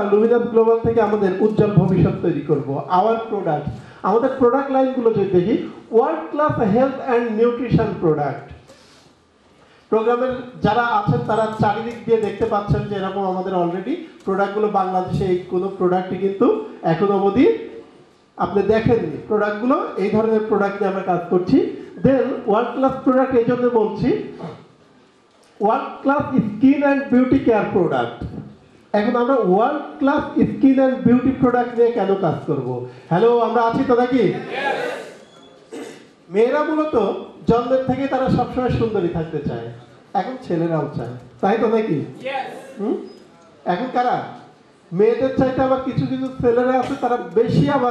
Luminous global থেকে আমাদের উজ্জ্বল ভবিষ্যৎ তৈরি করব। আওয়ার প্রোডাক্ট, আমাদের প্রোডাক্ট লাইনগুলো যদি দেখি, world class health and nutrition product. প্রোগ্রামের যারা আছেন তারা চারিদিক দিয়ে দেখতে পাচ্ছেন যে এরকম আমাদের অলরেডি প্রোডাক্টগুলো বাংলাদেশে এই কোনো প্রোডাক্টই কিন্তু এখন অবধি আপনি দেখেননি। প্রোডাক্টগুলো এই ধরনের প্রোডাক্ট নিয়ে আমরা কাজ করছি। দেন ওয়ার্ল্ড ক্লাস প্রোডাক্ট এই জন্য বলছি, world class skin and beauty care product. এখন আমরা world class skin and beauty product নিয়ে কেন কাজ করব? হ্যালো, আমরা আছি তো নাকি? মেয়েরা মূলত জন্মের থেকে তারা সবসময় সুন্দরী থাকতে চায়, এখন ছেলেরাও চায়, তাই তো নাকি? এখন কারা মেয়েদের চাইতে আবার কিছু কিছু ছেলেরা আছে তারা বেশি আবার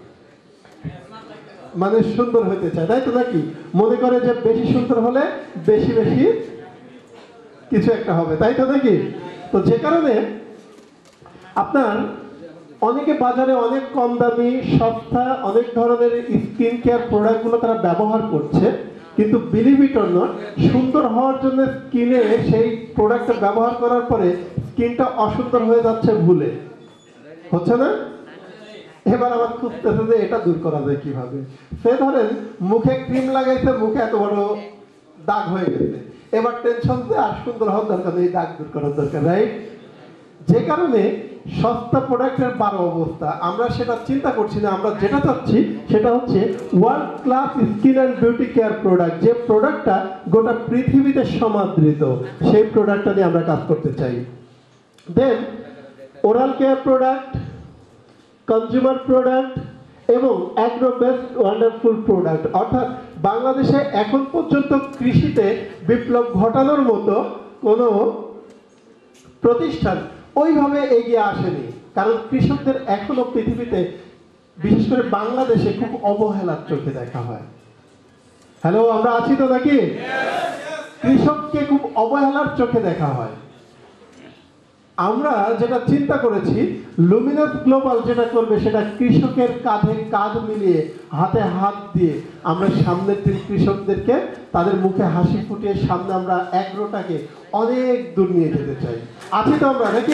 মানে সুন্দর হতে চায়, তাই তো নাকি? মনে করে যে বেশি সুন্দর হলে বেশি বেশি কিছু একটা হবে, তাই তো নাকি? তো যে কারণে আপনার অনেকে বাজারে অনেক কম দামি সস্তা অনেক ধরনের স্কিন কেয়ার প্রোডাক্টগুলো তারা ব্যবহার করছে, কিন্তু বিলিভ ইট অর নট, সুন্দর হওয়ার জন্য স্কিনে সেই প্রোডাক্টটা ব্যবহার করার পরে স্কিনটা অসুন্দর হয়ে যাচ্ছে, ভুলে হচ্ছে না? এবার আবার খুঁজতেছে যে এটা দূর করা যায় কিভাবে। সে ধরেন মুখে ক্রিম লাগাইছে, মুখে এত বড় দাগ হয়ে গেছে, এবার টেনশন যে আর সুন্দর হওয়ার দরকার নেই, দাগ দূর করার দরকার, রাইট? যে কারণে সস্তা প্রোডাক্টের 12 অবস্থা, আমরা সেটা চিন্তা করছি না। আমরা যেটা চাচ্ছি সেটা হচ্ছে world class skin and beauty care product, যে প্রোডাক্টটা গোটা পৃথিবীতে সমাদৃত, সেই প্রোডাক্টটা নিয়ে আমরা কাজ করতে চাই। Then oral care product, consumer product এবং অ্যাগ্রো বেসড ওয়ান্ডারফুল প্রোডাক্ট। অর্থাৎ বাংলাদেশে এখন পর্যন্ত কৃষিতে বিপ্লব ঘটানোর মতো কোনো প্রতিষ্ঠান ওইভাবে এগিয়ে আসেনি, কারণ কৃষকদের এখনো পৃথিবীতে বিশেষ করে বাংলাদেশে খুব অবহেলার চোখে দেখা হয়। হ্যালো, আমরা আছি তো নাকি? কৃষককে খুব অবহেলার চোখে দেখা হয়। আমরা যেটা চিন্তা করেছি, লুমিনাস গ্লোবাল যেটা করবে সেটা কৃষকের কাঁধে কাঁধ মিলিয়ে হাতে হাত দিয়ে আমরা সামনের দিন কৃষকদেরকে তাদের মুখে হাসি ফুটিয়ে সামনে আমরা অ্যাগ্রোটাকে অনেক দূর নিয়ে যেতে চাই। আছি তো আমরা নাকি?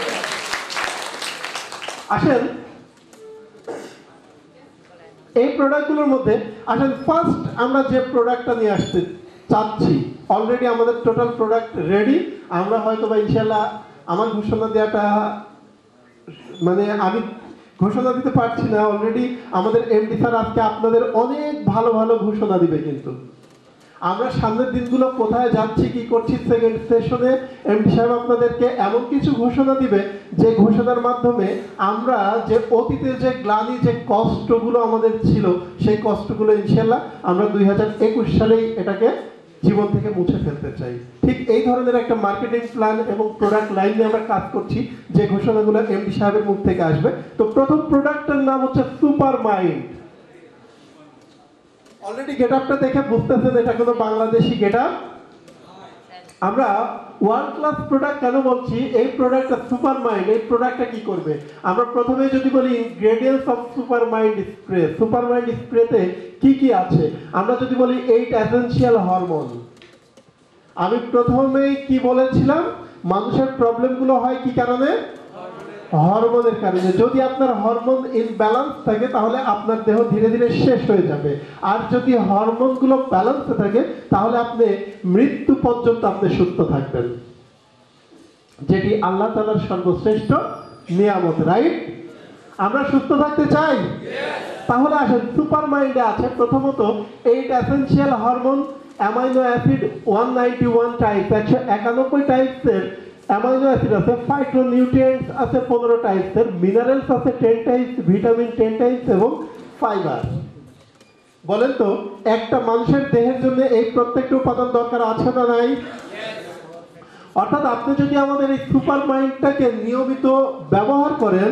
আসেন এই প্রোডাক্টগুলোর মধ্যে আসেন ফার্স্ট আমরা যে প্রোডাক্টটা নিয়ে আসতে চাচ্ছি, অলরেডি আমাদের টোটাল প্রোডাক্ট রেডি। আমরা হয়তো বা ইনশাল্লাহ আমার ঘোষণা দেওয়াটা মানে আমি ঘোষণা দিতে পারছি না, অলরেডি আমাদের এমডি স্যার আজকে আপনাদের অনেক ভালো ভালো ঘোষণা দিবে। কিন্তু আমরা সামনের দিনগুলো কোথায় যাচ্ছি কি করছি, সেকেন্ড সেশনে এমডি সাহেব আপনাদেরকে এমন কিছু ঘোষণা দিবে যে ঘোষণার মাধ্যমে আমরা যে অতীতের যে গ্লানি যে কষ্টগুলো আমাদের ছিল সেই কষ্টগুলো ইনশাল্লাহ আমরা 2021 সালেই এটাকে জীবন থেকে মুছে ফেলতে চাই। ঠিক এই ধরনের একটা মার্কেটিং প্ল্যান এবং প্রোডাক্ট লাইন নিয়ে আমরা কাজ করছি, যে ঘোষণাগুলো এমডি সাহেবের মুখ থেকে আসবে। তো প্রথম প্রোডাক্টের নাম হচ্ছে সুপার মাইন্ড। অলরেডি গেটআপটা দেখে বুঝতেছেন এটা কোনো বাংলাদেশি গেটআপ। আমরা ওয়ার্ল্ড ক্লাস প্রোডাক্ট কেন বলছি, এই প্রোডাক্টটা সুপার মাইন্ড। এই প্রোডাক্টটা কি করবে, আমরা প্রথমে যদি বলি ingredients of super mind spray. Super mind স্প্রেতে কি কি আছে, আমরা যদি বলি 8 এসেনশিয়াল হরমোন। আমি প্রথমেই কি বলেছিলাম, মানুষের প্রবলেমগুলো হয় কি কারণে? হরমোনের কারণে। যদি আপনার হরমোন ইনব্যালেন্স থাকে তাহলে আপনার দেহ ধীরে ধীরে শেষ হয়ে যাবে, আর যদি হরমোনগুলো ব্যালেন্সে থাকে তাহলে আপনি মৃত্যু পর্যন্ত আপনি সুস্থ থাকবেন, যেটি আল্লাহ তাআলার সর্বশ্রেষ্ঠ নিয়ামত, রাইট? আমরা সুস্থ থাকতে চাই, তাহলে আসেন সুপার মাইন্ডে আছে প্রথমত 8 essential hormone, amino acid 191 type, 191 টাইপসের অ্যামাইনো অ্যাসিড আছে, ফাইটোনিউট্রিয়েন্টস আছে 15 টাইপসের, মিনারেলস আছে 10 টাইপস, ভিটামিন 10 টাইপস এবং ফাইবার। বলেন তো একটা মানুষের দেহের জন্য এই প্রত্যেকটা উপাদান দরকার আছে না নাই? অর্থাৎ আপনি যদি আমাদের এই সুপার মাইন্ডটাকে নিয়মিত ব্যবহার করেন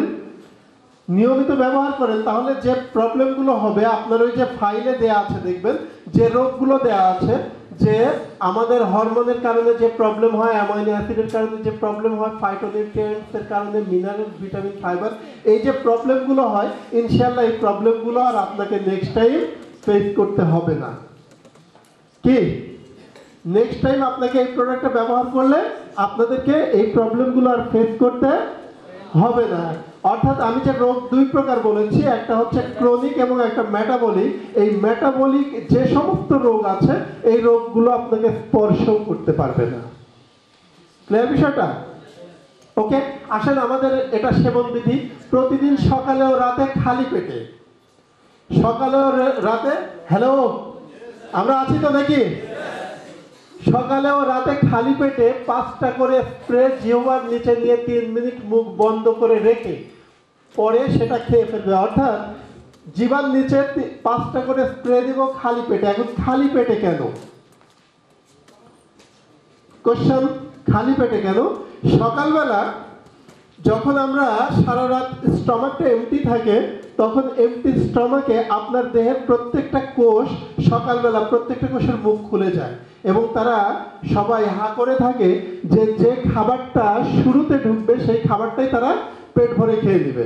তাহলে যে প্রবলেমগুলো হবে আপনার ওই যে ফাইলে দেয়া আছে, দেখবেন যে রোগগুলো দেয়া আছে, যে আমাদের হরমোনের কারণে যে প্রবলেম হয়, অ্যামাইনো অ্যাসিডের কারণে যে প্রবলেম হয়, ফাইটোনিউট্রিয়েন্টসের কারণে, মিনারেল, ভিটামিন, ফাইবার, এই যে প্রবলেমগুলো হয়, ইনশাআল্লাহ এই প্রবলেমগুলো আর আপনাকে নেক্সট টাইম ফেস করতে হবে না। কি নেক্সট টাইম আপনাকে এই প্রোডাক্টটা ব্যবহার করলে আপনাদেরকে এই প্রবলেমগুলো আর ফেস করতে হবে না। অর্থাৎ আমি যে রোগ দুই প্রকার বলেছি, একটা হচ্ছে ক্রনিক এবং একটা মেটাবলিক। এই মেটাবলিক যে সমস্ত রোগ আছে এই রোগগুলো আপনাকে স্পর্শও করতে পারবে না। ক্লিয়ার বিষয়টা? ওকে, আসেন আমাদের এটা সেবন বিধি। প্রতিদিন সকালে ও রাতে খালি পেটে, সকালে ও রাতে, হ্যালো আমরা আছি তো নাকি? সকালে ও রাতে খালি পেটে 5টা করে স্প্রে জিহ্বার নিচে নিয়ে 3 মিনিট মুখ বন্ধ করে রেখে পরে সেটা খেয়ে ফেলবে। অর্থাৎ জিহ্বার নিচে 5টা করে স্প্রে দিব খালি পেটে। এখন খালি পেটে কেন? কোশ্চেন, খালি পেটে কেন? সকালবেলা যখন আমরা সারা রাত স্টমাকটা এমটি থাকে, তখন এমটি স্টমাকে আপনার দেহের প্রত্যেকটা কোষ সকালবেলা প্রত্যেকটা কোষের মুখ খুলে যায় এবং তারা সবাই হা করে থাকে যে যে খাবারটা শুরুতে ঢুকবে সেই খাবারটাই তারা পেট ভরে খেয়ে নেবে।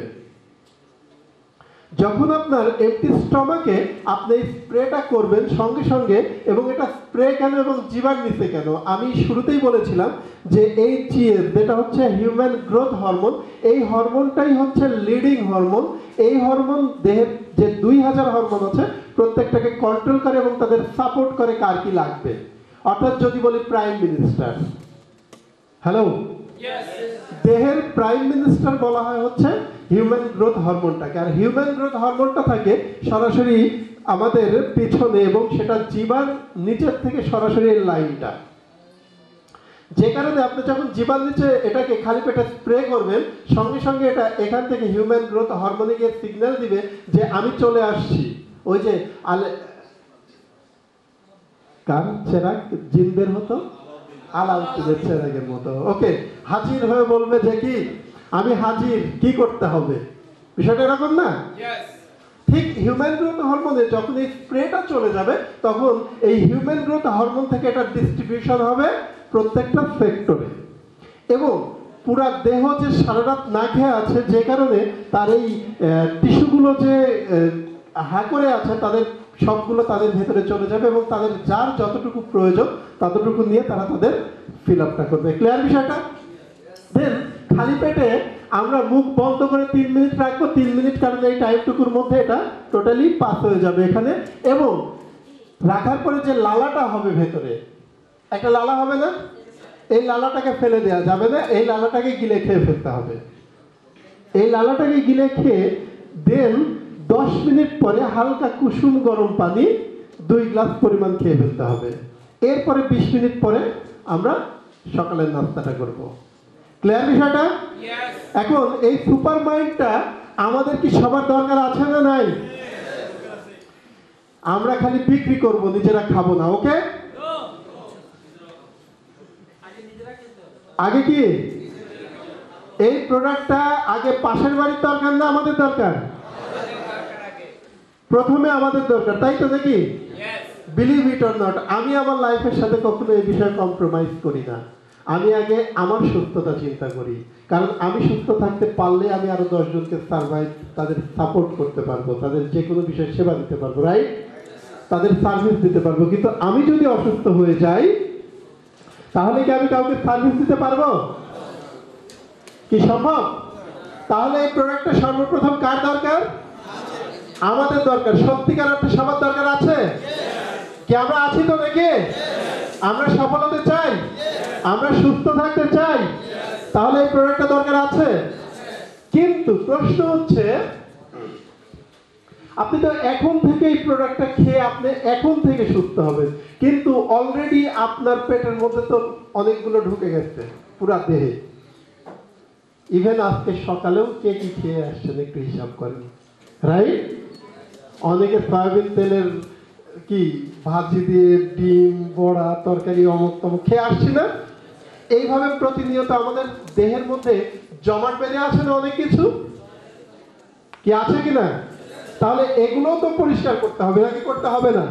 যখন আপনার এমটি স্টমাকে আপনি এই স্প্রেটা করবেন সঙ্গে সঙ্গে, এবং এটা স্প্রে কেন এবং জিহ্বার নিচে কেন? আমি শুরুতেই বলেছিলাম যে এই জিএস যেটা হচ্ছে হিউম্যান গ্রোথ হরমোন, এই হরমোনটাই হচ্ছে লিডিং হরমোন। এই হরমোন দেহের যে 2000 হরমোন আছে প্রত্যেকটাকে কন্ট্রোল করে এবং তাদের সাপোর্ট করে কার কি লাগবে। অর্থাৎ যদি বলি প্রাইম মিনিস্টার, হ্যালো, দেহের প্রাইম মিনিস্টার বলা হয় হচ্ছে হিউম্যান গ্রোথ হরমোনটাকে। আর হিউম্যান গ্রোথ হরমোনটা থাকে সরাসরি আমাদের পিছনে এবং সেটা জিহ্বার নিচের থেকে সরাসরি এই লাইনটা। যে কারণে আপনি যখন জিহ্বার নিচে এটাকে খালি পেটে স্প্রে করবেন সঙ্গে সঙ্গে এটা এখান থেকে হিউম্যান গ্রোথ হরমোনে গিয়ে সিগন্যাল দিবে যে আমি চলে আসছি। ওই যে কার চেরাগ জিনদের হতো, আলাউদ্দিনের চেরাগের মতো। ওকে, হাজির হয়ে বলবে যে কি আমি হাজির, কি করতে হবে, বিষয়টা এরকম না? ঠিক হিউম্যান গ্রোথ হরমোনে যখন এই স্প্রেটা চলে যাবে তখন এই হিউম্যান গ্রোথ হরমোন থেকে এটা ডিস্ট্রিবিউশন হবে প্রত্যেকটা সেক্টরে, এবং পুরা দেহ যে সারা রাত না খেয়ে আছে যে কারণে তার এই টিস্যুগুলো যে হা করে আছে তাদের সবগুলো তাদের ভেতরে চলে যাবে এবং তাদের যার যতটুকু প্রয়োজন ততটুকু নিয়ে তারা তাদের ফিল আপটা করবে। ক্লিয়ার বিষয়টা? দেন খালি পেটে আমরা মুখ বন্ধ করে 3 মিনিট রাখবো। 3 মিনিট কারণে এই টাইমটুকুর মধ্যে এটা টোটালি পাস হয়ে যাবে এখানে। এবং রাখার পরে যে লালাটা হবে ভেতরে, একটা লালা হবে না? এই লালাটাকে ফেলে দেওয়া যাবে না, এই লালাটাকে গিলে খেয়ে ফেলতে হবে। এই লালাটাকে গিলে খেয়ে দেন 10 মিনিট পরে হালকা কুসুম গরম পানি 2 গ্লাস পরিমাণ খেয়ে ফেলতে হবে। এরপরে 20 মিনিট পরে আমরা সকালের নাস্তাটা করব। ক্লিয়ার বিষয়টা? এখন এই সুপার মাইন্ডটা আমাদের কি সবার দরকার আছে না নাই? আমরা খালি বিক্রি করব, নিজেরা খাবো না। ওকে, আগে কি এই প্রোডাক্টটা আগে পাশের বাড়ির দরকার না আমাদের দরকার? প্রথমে আমাদের দরকার, তাই তো নাকি? বিলিভ ইট অর নট, আমি আমার লাইফের সাথে কখনো এই বিষয়ে কম্প্রোমাইজ করি না। আমি আগে আমার সুস্থতা চিন্তা করি, কারণ আমি সুস্থ থাকতে পারলে আমি আরো 10 জনকে সার্ভাইভ, তাদের সাপোর্ট করতে পারবো, তাদের যে কোনো বিষয়ে সেবা দিতে পারবো, রাইট? তাদের সার্ভিস দিতে পারবো। কিন্তু আমি যদি অসুস্থ হয়ে যাই তাহলে কি আমি কাউকে সার্ভিস দিতে পারবো? কি সম্ভব? তাহলে এই প্রোডাক্টটা সর্বপ্রথম কার দরকার? আমাদের দরকার। সত্যিকার অর্থে সবার দরকার আছে কি? আমরা আছি তো নাকি? আমরা সফল হতে চাই, আমরা সুস্থ থাকতে চাই, তাহলে এই প্রোডাক্টটা দরকার আছে। কিন্তু প্রশ্ন হচ্ছে আপনি তো এখন থেকে এই প্রোডাক্টটা খেয়ে আপনি এখন থেকে সুস্থ হবেন, কিন্তু অলরেডি আপনার পেটের মধ্যে তো অনেকগুলো ঢুকে গেছে পুরা দেহে। ইভেন আজকে সকালেও কে কি খেয়ে আসছেন একটু হিসাব করেন, রাইট? অনেকে সয়াবিন তেলের কি ভাজি দিয়ে ডিম বড়া তরকারি অমুক তমুক খেয়ে আসছি না? এইভাবে প্রতিনিয়ত আমাদের দেহের মধ্যে জমাট বেঁধে আছে না অনেক কিছু, কি আছে কিনা? তাহলে এগুলো তো পরিষ্কার করতে হবে নাকি করতে হবে না?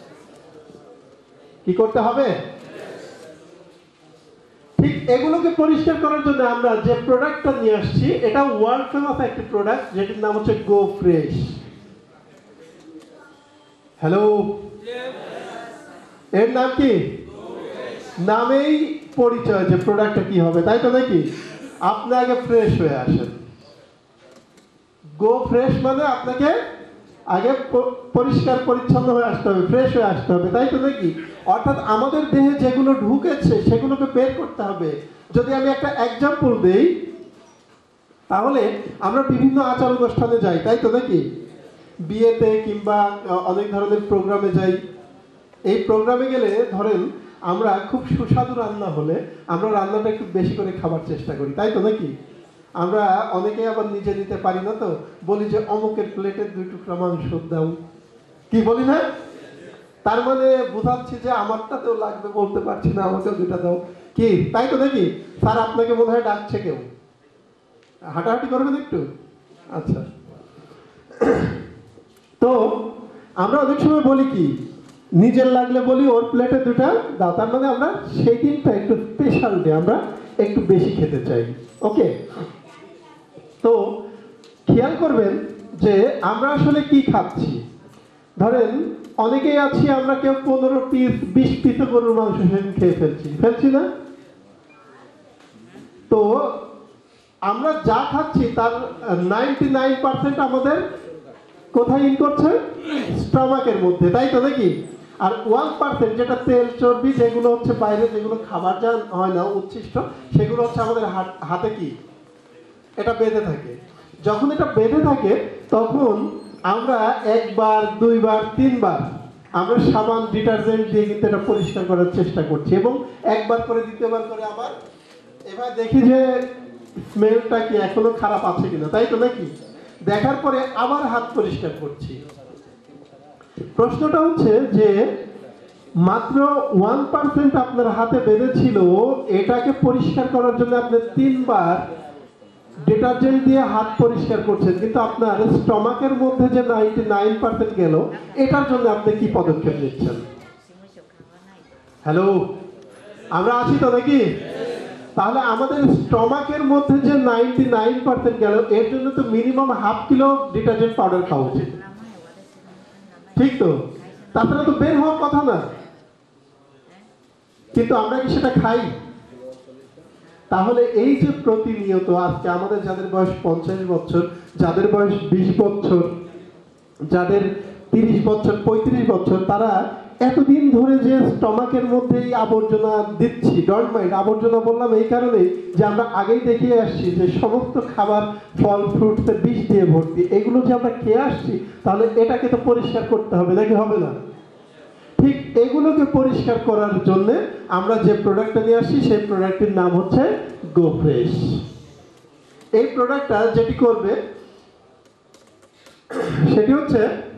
কি করতে হবে? ঠিক এগুলোকে পরিষ্কার করার জন্য আমরা যে প্রোডাক্টটা নিয়ে আসছি এটা ওয়ার্ল্ড ফেমাস একটি প্রোডাক্ট যেটির নাম হচ্ছে গো ফ্রেশ। হ্যালো, এর নাম কি? নামেই পরিচয় যে প্রোডাক্টটা কি হবে, তাই তো নাকি? আপনি আগে ফ্রেশ হয়ে আসেন। গো ফ্রেশ মানে আপনাকে আগে পরিষ্কার পরিচ্ছন্ন হয়ে আসতে হবে, ফ্রেশ হয়ে আসতে হবে, তাই তো নাকি? অর্থাৎ আমাদের দেহে যেগুলো ঢুকেছে সেগুলোকে বের করতে হবে। যদি আমি একটা এক্সাম্পল দেই, তাহলে আমরা বিভিন্ন আচার অনুষ্ঠানে যাই, তাই তো নাকি? বিয়েতে কিংবা অনেক ধরনের প্রোগ্রামে যাই। এই প্রোগ্রামে গেলে ধরেন আমরা খুব সুস্বাদু রান্না হলে আমরা রান্নাটা একটু বেশি করে খাবার চেষ্টা করি, তাই তো নাকি? আমরা অনেকে আবার নিজে নিতে পারি না, তো বলি যে অমুকের প্লেটে 2 টুকরা মাংস দাও, কি বলি না? তার মানে বোঝাচ্ছি যে আমারটাতেও লাগবে, বলতে পারছি না, আমাকেও 2টা দাও, কি তাই তো নাকি? স্যার আপনাকে বোধ হয় ডাকছে কেউ, হাঁটাহাঁটি করবেন একটু? আচ্ছা। তো আমরা অনেক সময় বলি কি, নিজের লাগলে বলি ওর প্লেটে 2টা দাও, তার মানে আমরা সেই দিনটা একটু স্পেশাল ডে, আমরা একটু বেশি খেতে চাই। ওকে, তো খেয়াল করবেন যে আমরা আসলে কি খাচ্ছি। ধরেন অনেকেই আছি আমরা কেউ 15 পিস 20 পিস গরুর মাংস খেয়ে ফেলছি না? তো আমরা যা খাচ্ছি তার 99% আমাদের কোথায় ইন করছে? স্টমাকের মধ্যে, তাই তো নাকি? আর 1% যেটা তেল চর্বি যেগুলো হচ্ছে বাইরে, যেগুলো খাবার যা হয় না উচ্ছিষ্ট, সেগুলো হচ্ছে আমাদের হাতে কি এটা বেঁধে থাকে। যখন এটা বেঁধে থাকে তখন আমরা 1 বার 2 বার 3 বার আমরা সাবান ডিটারজেন্ট দিয়ে কিন্তু এটা পরিষ্কার করার চেষ্টা করছি, এবং 1 বার করে 2 বার করে আবার এবার দেখি যে স্মেলটা কি এখনো খারাপ আছে কিনা, তাই তো নাকি? দেখার পরে আবার হাত পরিষ্কার করছি। প্রশ্নটা হচ্ছে যে মাত্র 1% আপনার হাতে বেঁধেছিল, এটাকে পরিষ্কার করার জন্য আপনি 3 বার ডিটারজেন্ট দিয়ে হাত পরিষ্কার করছেন, কিন্তু আপনার স্টমাকের মধ্যে যে 99% গেল, এটার জন্য আপনি কি পদক্ষেপ নিচ্ছেন? হ্যালো, আমরা আছি তো নাকি? তাহলে আমাদের স্টমাকের মধ্যে যে 99% গেল, এর জন্য তো মিনিমাম ½ কিলো ডিটারজেন্ট পাউডার খাওয়া উচিত, ঠিক তো? তাছাড়া তো বের হওয়ার কথা না, কিন্তু আমরা কি সেটা খাই? তাহলে এই যে প্রতিনিয়ত আজকে আমাদের যাদের বয়স 50 বছর, যাদের বয়স 20 বছর, যাদের 30 বছর 35 বছর, তারা এতদিন ধরে যে স্টমাকের মধ্যে এই আবর্জনা দিচ্ছি, ডন্ট মাইন্ড আবর্জনা বললাম এই কারণে যে আমরা আগেই দেখিয়ে আসছি যে সমস্ত খাবার ফল ফ্রুটসে বিষ দিয়ে ভর্তি, এগুলো যে আমরা খেয়ে আসছি, তাহলে এটাকে তো পরিষ্কার করতে হবে, নাকি হবে না? ঠিক এগুলোকে পরিষ্কার করার জন্য আমরা যে প্রোডাক্টটা নিয়ে আসছি সেই প্রোডাক্টের নাম হচ্ছে গো ফ্রেশ। এই প্রোডাক্টটা যেটি করবে সেটি হচ্ছে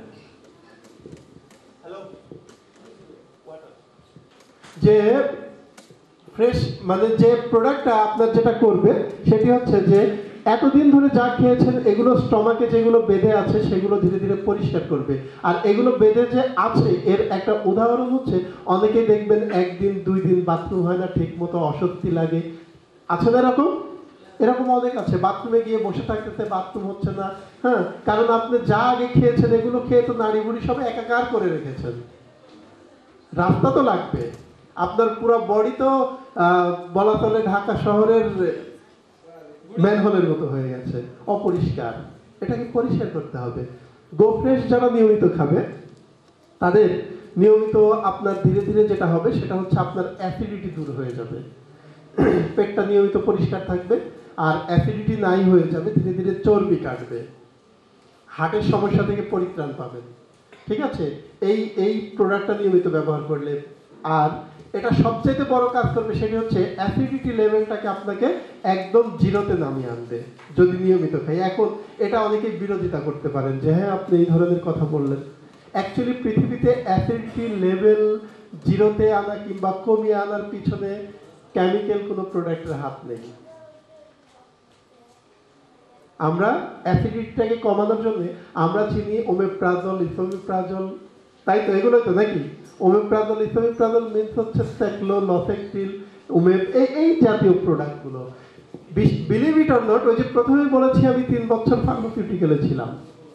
যে ফ্রেশ, মানে যে প্রোডাক্টটা আপনার যেটা করবে সেটি হচ্ছে যে এতদিন ধরে যা খেয়েছেন এগুলো স্টমাকে যেগুলো বেঁধে আছে সেগুলো ধীরে ধীরে পরিষ্কার করবে। আর এগুলো বেঁধে যে আছে এর একটা উদাহরণ হচ্ছে, অনেকেই দেখবেন 1 দিন 2 দিন বাথরুম হয় না ঠিক মতো, অস্বস্তি লাগে, আছে না এরকম? এরকম অনেক আছে, বাথরুমে গিয়ে বসে থাকতেছে, বাথরুম হচ্ছে না, হ্যাঁ, কারণ আপনি যা আগে খেয়েছেন এগুলো খেয়ে তো নাড়ি বুড়ি সব একাকার করে রেখেছেন। রাস্তা তো লাগবে, আপনার পুরো বডি তো বলা চলে ঢাকা শহরের ম্যানহোলের মতো হয়ে গেছে, অপরিষ্কার, এটাকে পরিষ্কার করতে হবে। গো ফ্রেশ যারা নিয়মিত খাবে তাদের নিয়মিত আপনার ধীরে ধীরে যেটা হবে সেটা হচ্ছে আপনার অ্যাসিডিটি দূর হয়ে যাবে, পেটটা নিয়মিত পরিষ্কার থাকবে, আর অ্যাসিডিটি নাই হয়ে যাবে, ধীরে ধীরে চর্বি কাটবে, হার্টের সমস্যা থেকে পরিত্রাণ পাবেন, ঠিক আছে? এই প্রোডাক্টটা নিয়মিত ব্যবহার করলে। আর এটা সবচেয়ে বড় কাজ করবে সেটি হচ্ছে অ্যাসিডিটি লেভেলটাকে আপনাকে একদম জিরোতে নামিয়ে আনবে যদি নিয়মিত খাই। এখন এটা অনেকেই বিরোধিতা করতে পারেন যে হ্যাঁ আপনি এই ধরনের কথা বললেন, অ্যাকচুয়ালি পৃথিবীতে অ্যাসিডিটি লেভেল জিরোতে আনা কিংবা কমিয়ে আনার পিছনে কেমিক্যাল কোনো প্রোডাক্টের হাত নেই। আমরা অ্যাসিডিটিটাকে কমানোর জন্য আমরা চিনি ওমেপ্রাজল, ইসোমেপ্রাজল, তাই তো? এগুলোই তো নাকি? ওমেপ্রাজল ইসোমেপ্রাজল মিন্স হচ্ছে স্যাক্লো, লসেকটিল, ওমেপ, এই জাতীয় প্রোডাক্টগুলো। বিলিভ ইট অর নট, ওই যে প্রথমেই বলেছি আমি 3 বছর ফার্মাসিউটিক্যালে ছিলাম।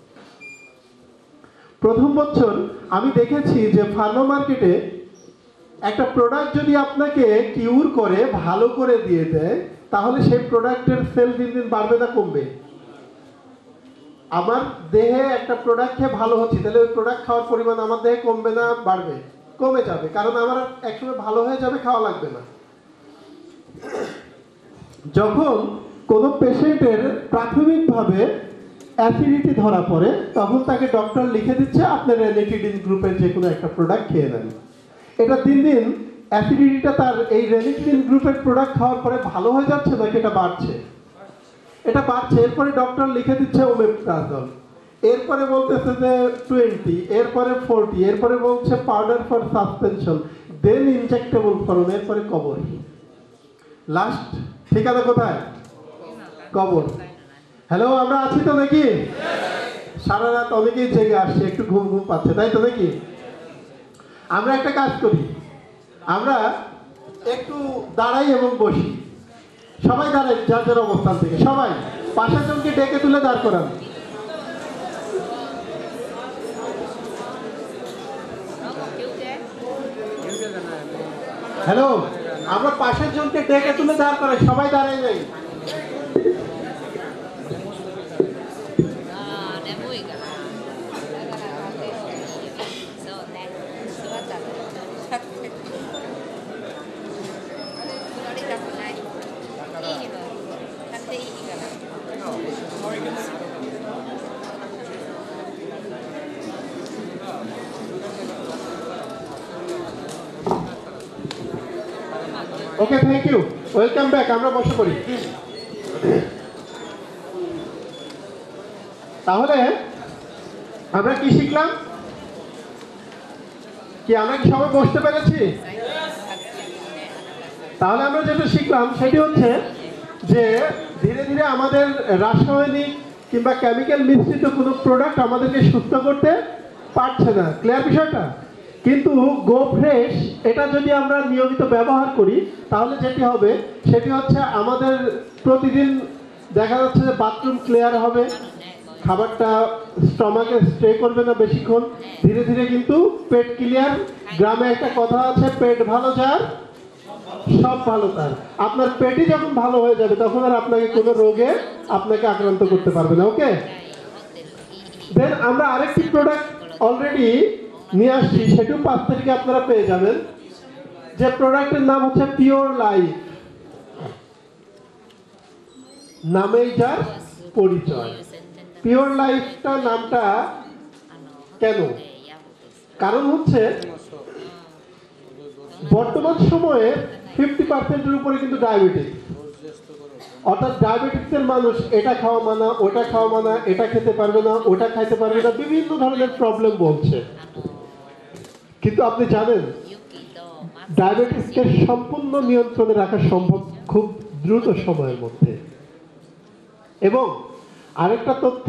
প্রথম বছর আমি দেখেছি যে ফার্মা মার্কেটে একটা প্রোডাক্ট যদি আপনাকে কিউর করে ভালো করে দিয়ে দেয়, তাহলে সেই প্রোডাক্টের সেল দিন দিন বাড়বে না কমবে? আমার দেহে একটা প্রোডাক্ট খেয়ে ভালো হচ্ছে, তাহলে ওই প্রোডাক্ট খাওয়ার পরিমাণ আমার দেহে কমবে না বাড়বে? কমে যাবে, কারণ আমার একসময় ভালো হয়ে যাবে, খাওয়া লাগবে না। যখন কোনো পেশেন্টের প্রাথমিকভাবে অ্যাসিডিটি ধরা পড়ে, তখন তাকে ডক্টর লিখে দিচ্ছে আপনার রেনিটিডিন গ্রুপের যে কোনো একটা প্রোডাক্ট খেয়ে নেন। এটা দিন দিন অ্যাসিডিটিটা তার এই রেনিটিডিন গ্রুপের প্রোডাক্ট খাওয়ার পরে ভালো হয়ে যাচ্ছে নাকি এটা বাড়ছে? এটা বাড়ছে। এরপরে ডক্টর লিখে দিচ্ছে ওমেপ্রাজল, এরপরে বলতেছে যে 20, এরপরে 40, এরপরে বলছে powder for suspension, then injectable form, এরপরে কবর। লাস্ট ঠিকানা কোথায়? কবর। হ্যালো, আমরা আছি তো নাকি? সারা রাত অনেকেই জেগে আসছে, একটু ঘুম ঘুম পাচ্ছে, তাই তো নাকি? আমরা একটা কাজ করি, আমরা একটু দাঁড়াই এবং বসি। সবাই দাঁড়াই যার যার অবস্থান থেকে, সবাই পাশের জনকে ডেকে তুলে দাঁড় করান। হ্যালো, আমরা পাশের জনকে ডেকে তুলে দাঁড় করাই, সবাই দাঁড়াই যাই। Okay, thank you, welcome back. আমরা বসে পড়ি। তাহলে আমরা কি শিখলাম? কি আমরা কি সবাই বসতে পেরেছি? তাহলে আমরা যেটা শিখলাম সেটি হচ্ছে যে ধীরে ধীরে আমাদের রাসায়নিক কিংবা কেমিক্যাল মিশ্রিত কোনো প্রোডাক্ট আমাদেরকে সুস্থ করতে পারছে না। ক্লিয়ার বিষয়টা? কিন্তু গো ফ্রেশ এটা যদি আমরা নিয়মিত ব্যবহার করি, তাহলে যেটি হবে সেটি হচ্ছে আমাদের প্রতিদিন দেখা যাচ্ছে যে বাথরুম ক্লিয়ার হবে, খাবারটা স্টমাকে স্টে করবে না বেশিক্ষণ, ধীরে ধীরে কিন্তু পেট ক্লিয়ার। গ্রামে একটা কথা আছে, পেট ভালো যার সব ভালো তার। আপনার পেটই যখন ভালো হয়ে যাবে তখন আর আপনাকে কোনো রোগে আপনাকে আক্রান্ত করতে পারবে না। ওকে, দেন আমরা আরেকটি প্রোডাক্ট অলরেডি নিয়ে আসছি, সেটিও 5 তারিখে আপনারা পেয়ে যাবেন। যে প্রোডাক্টের নাম হচ্ছে পিওর লাইফ, নামেই যার পরিচয়। পিওর লাইফটা নামটা কেন? কারণ হচ্ছে বর্তমান সময়ে 50%-এর উপরে কিন্তু ডায়াবেটিস, অর্থাৎ ডায়াবেটিসের মানুষ এটা খাওয়া মানা, ওটা খাওয়া মানা, এটা খেতে পারবে না, ওটা খাইতে পারবে না, বিভিন্ন ধরনের প্রবলেম বলছে। কিন্তু আপনি জানেন ডায়াবেটিসকে সম্পূর্ণ নিয়ন্ত্রণে রাখা সম্ভব খুব দ্রুত সময়ের মধ্যে। এবং আরেকটা তথ্য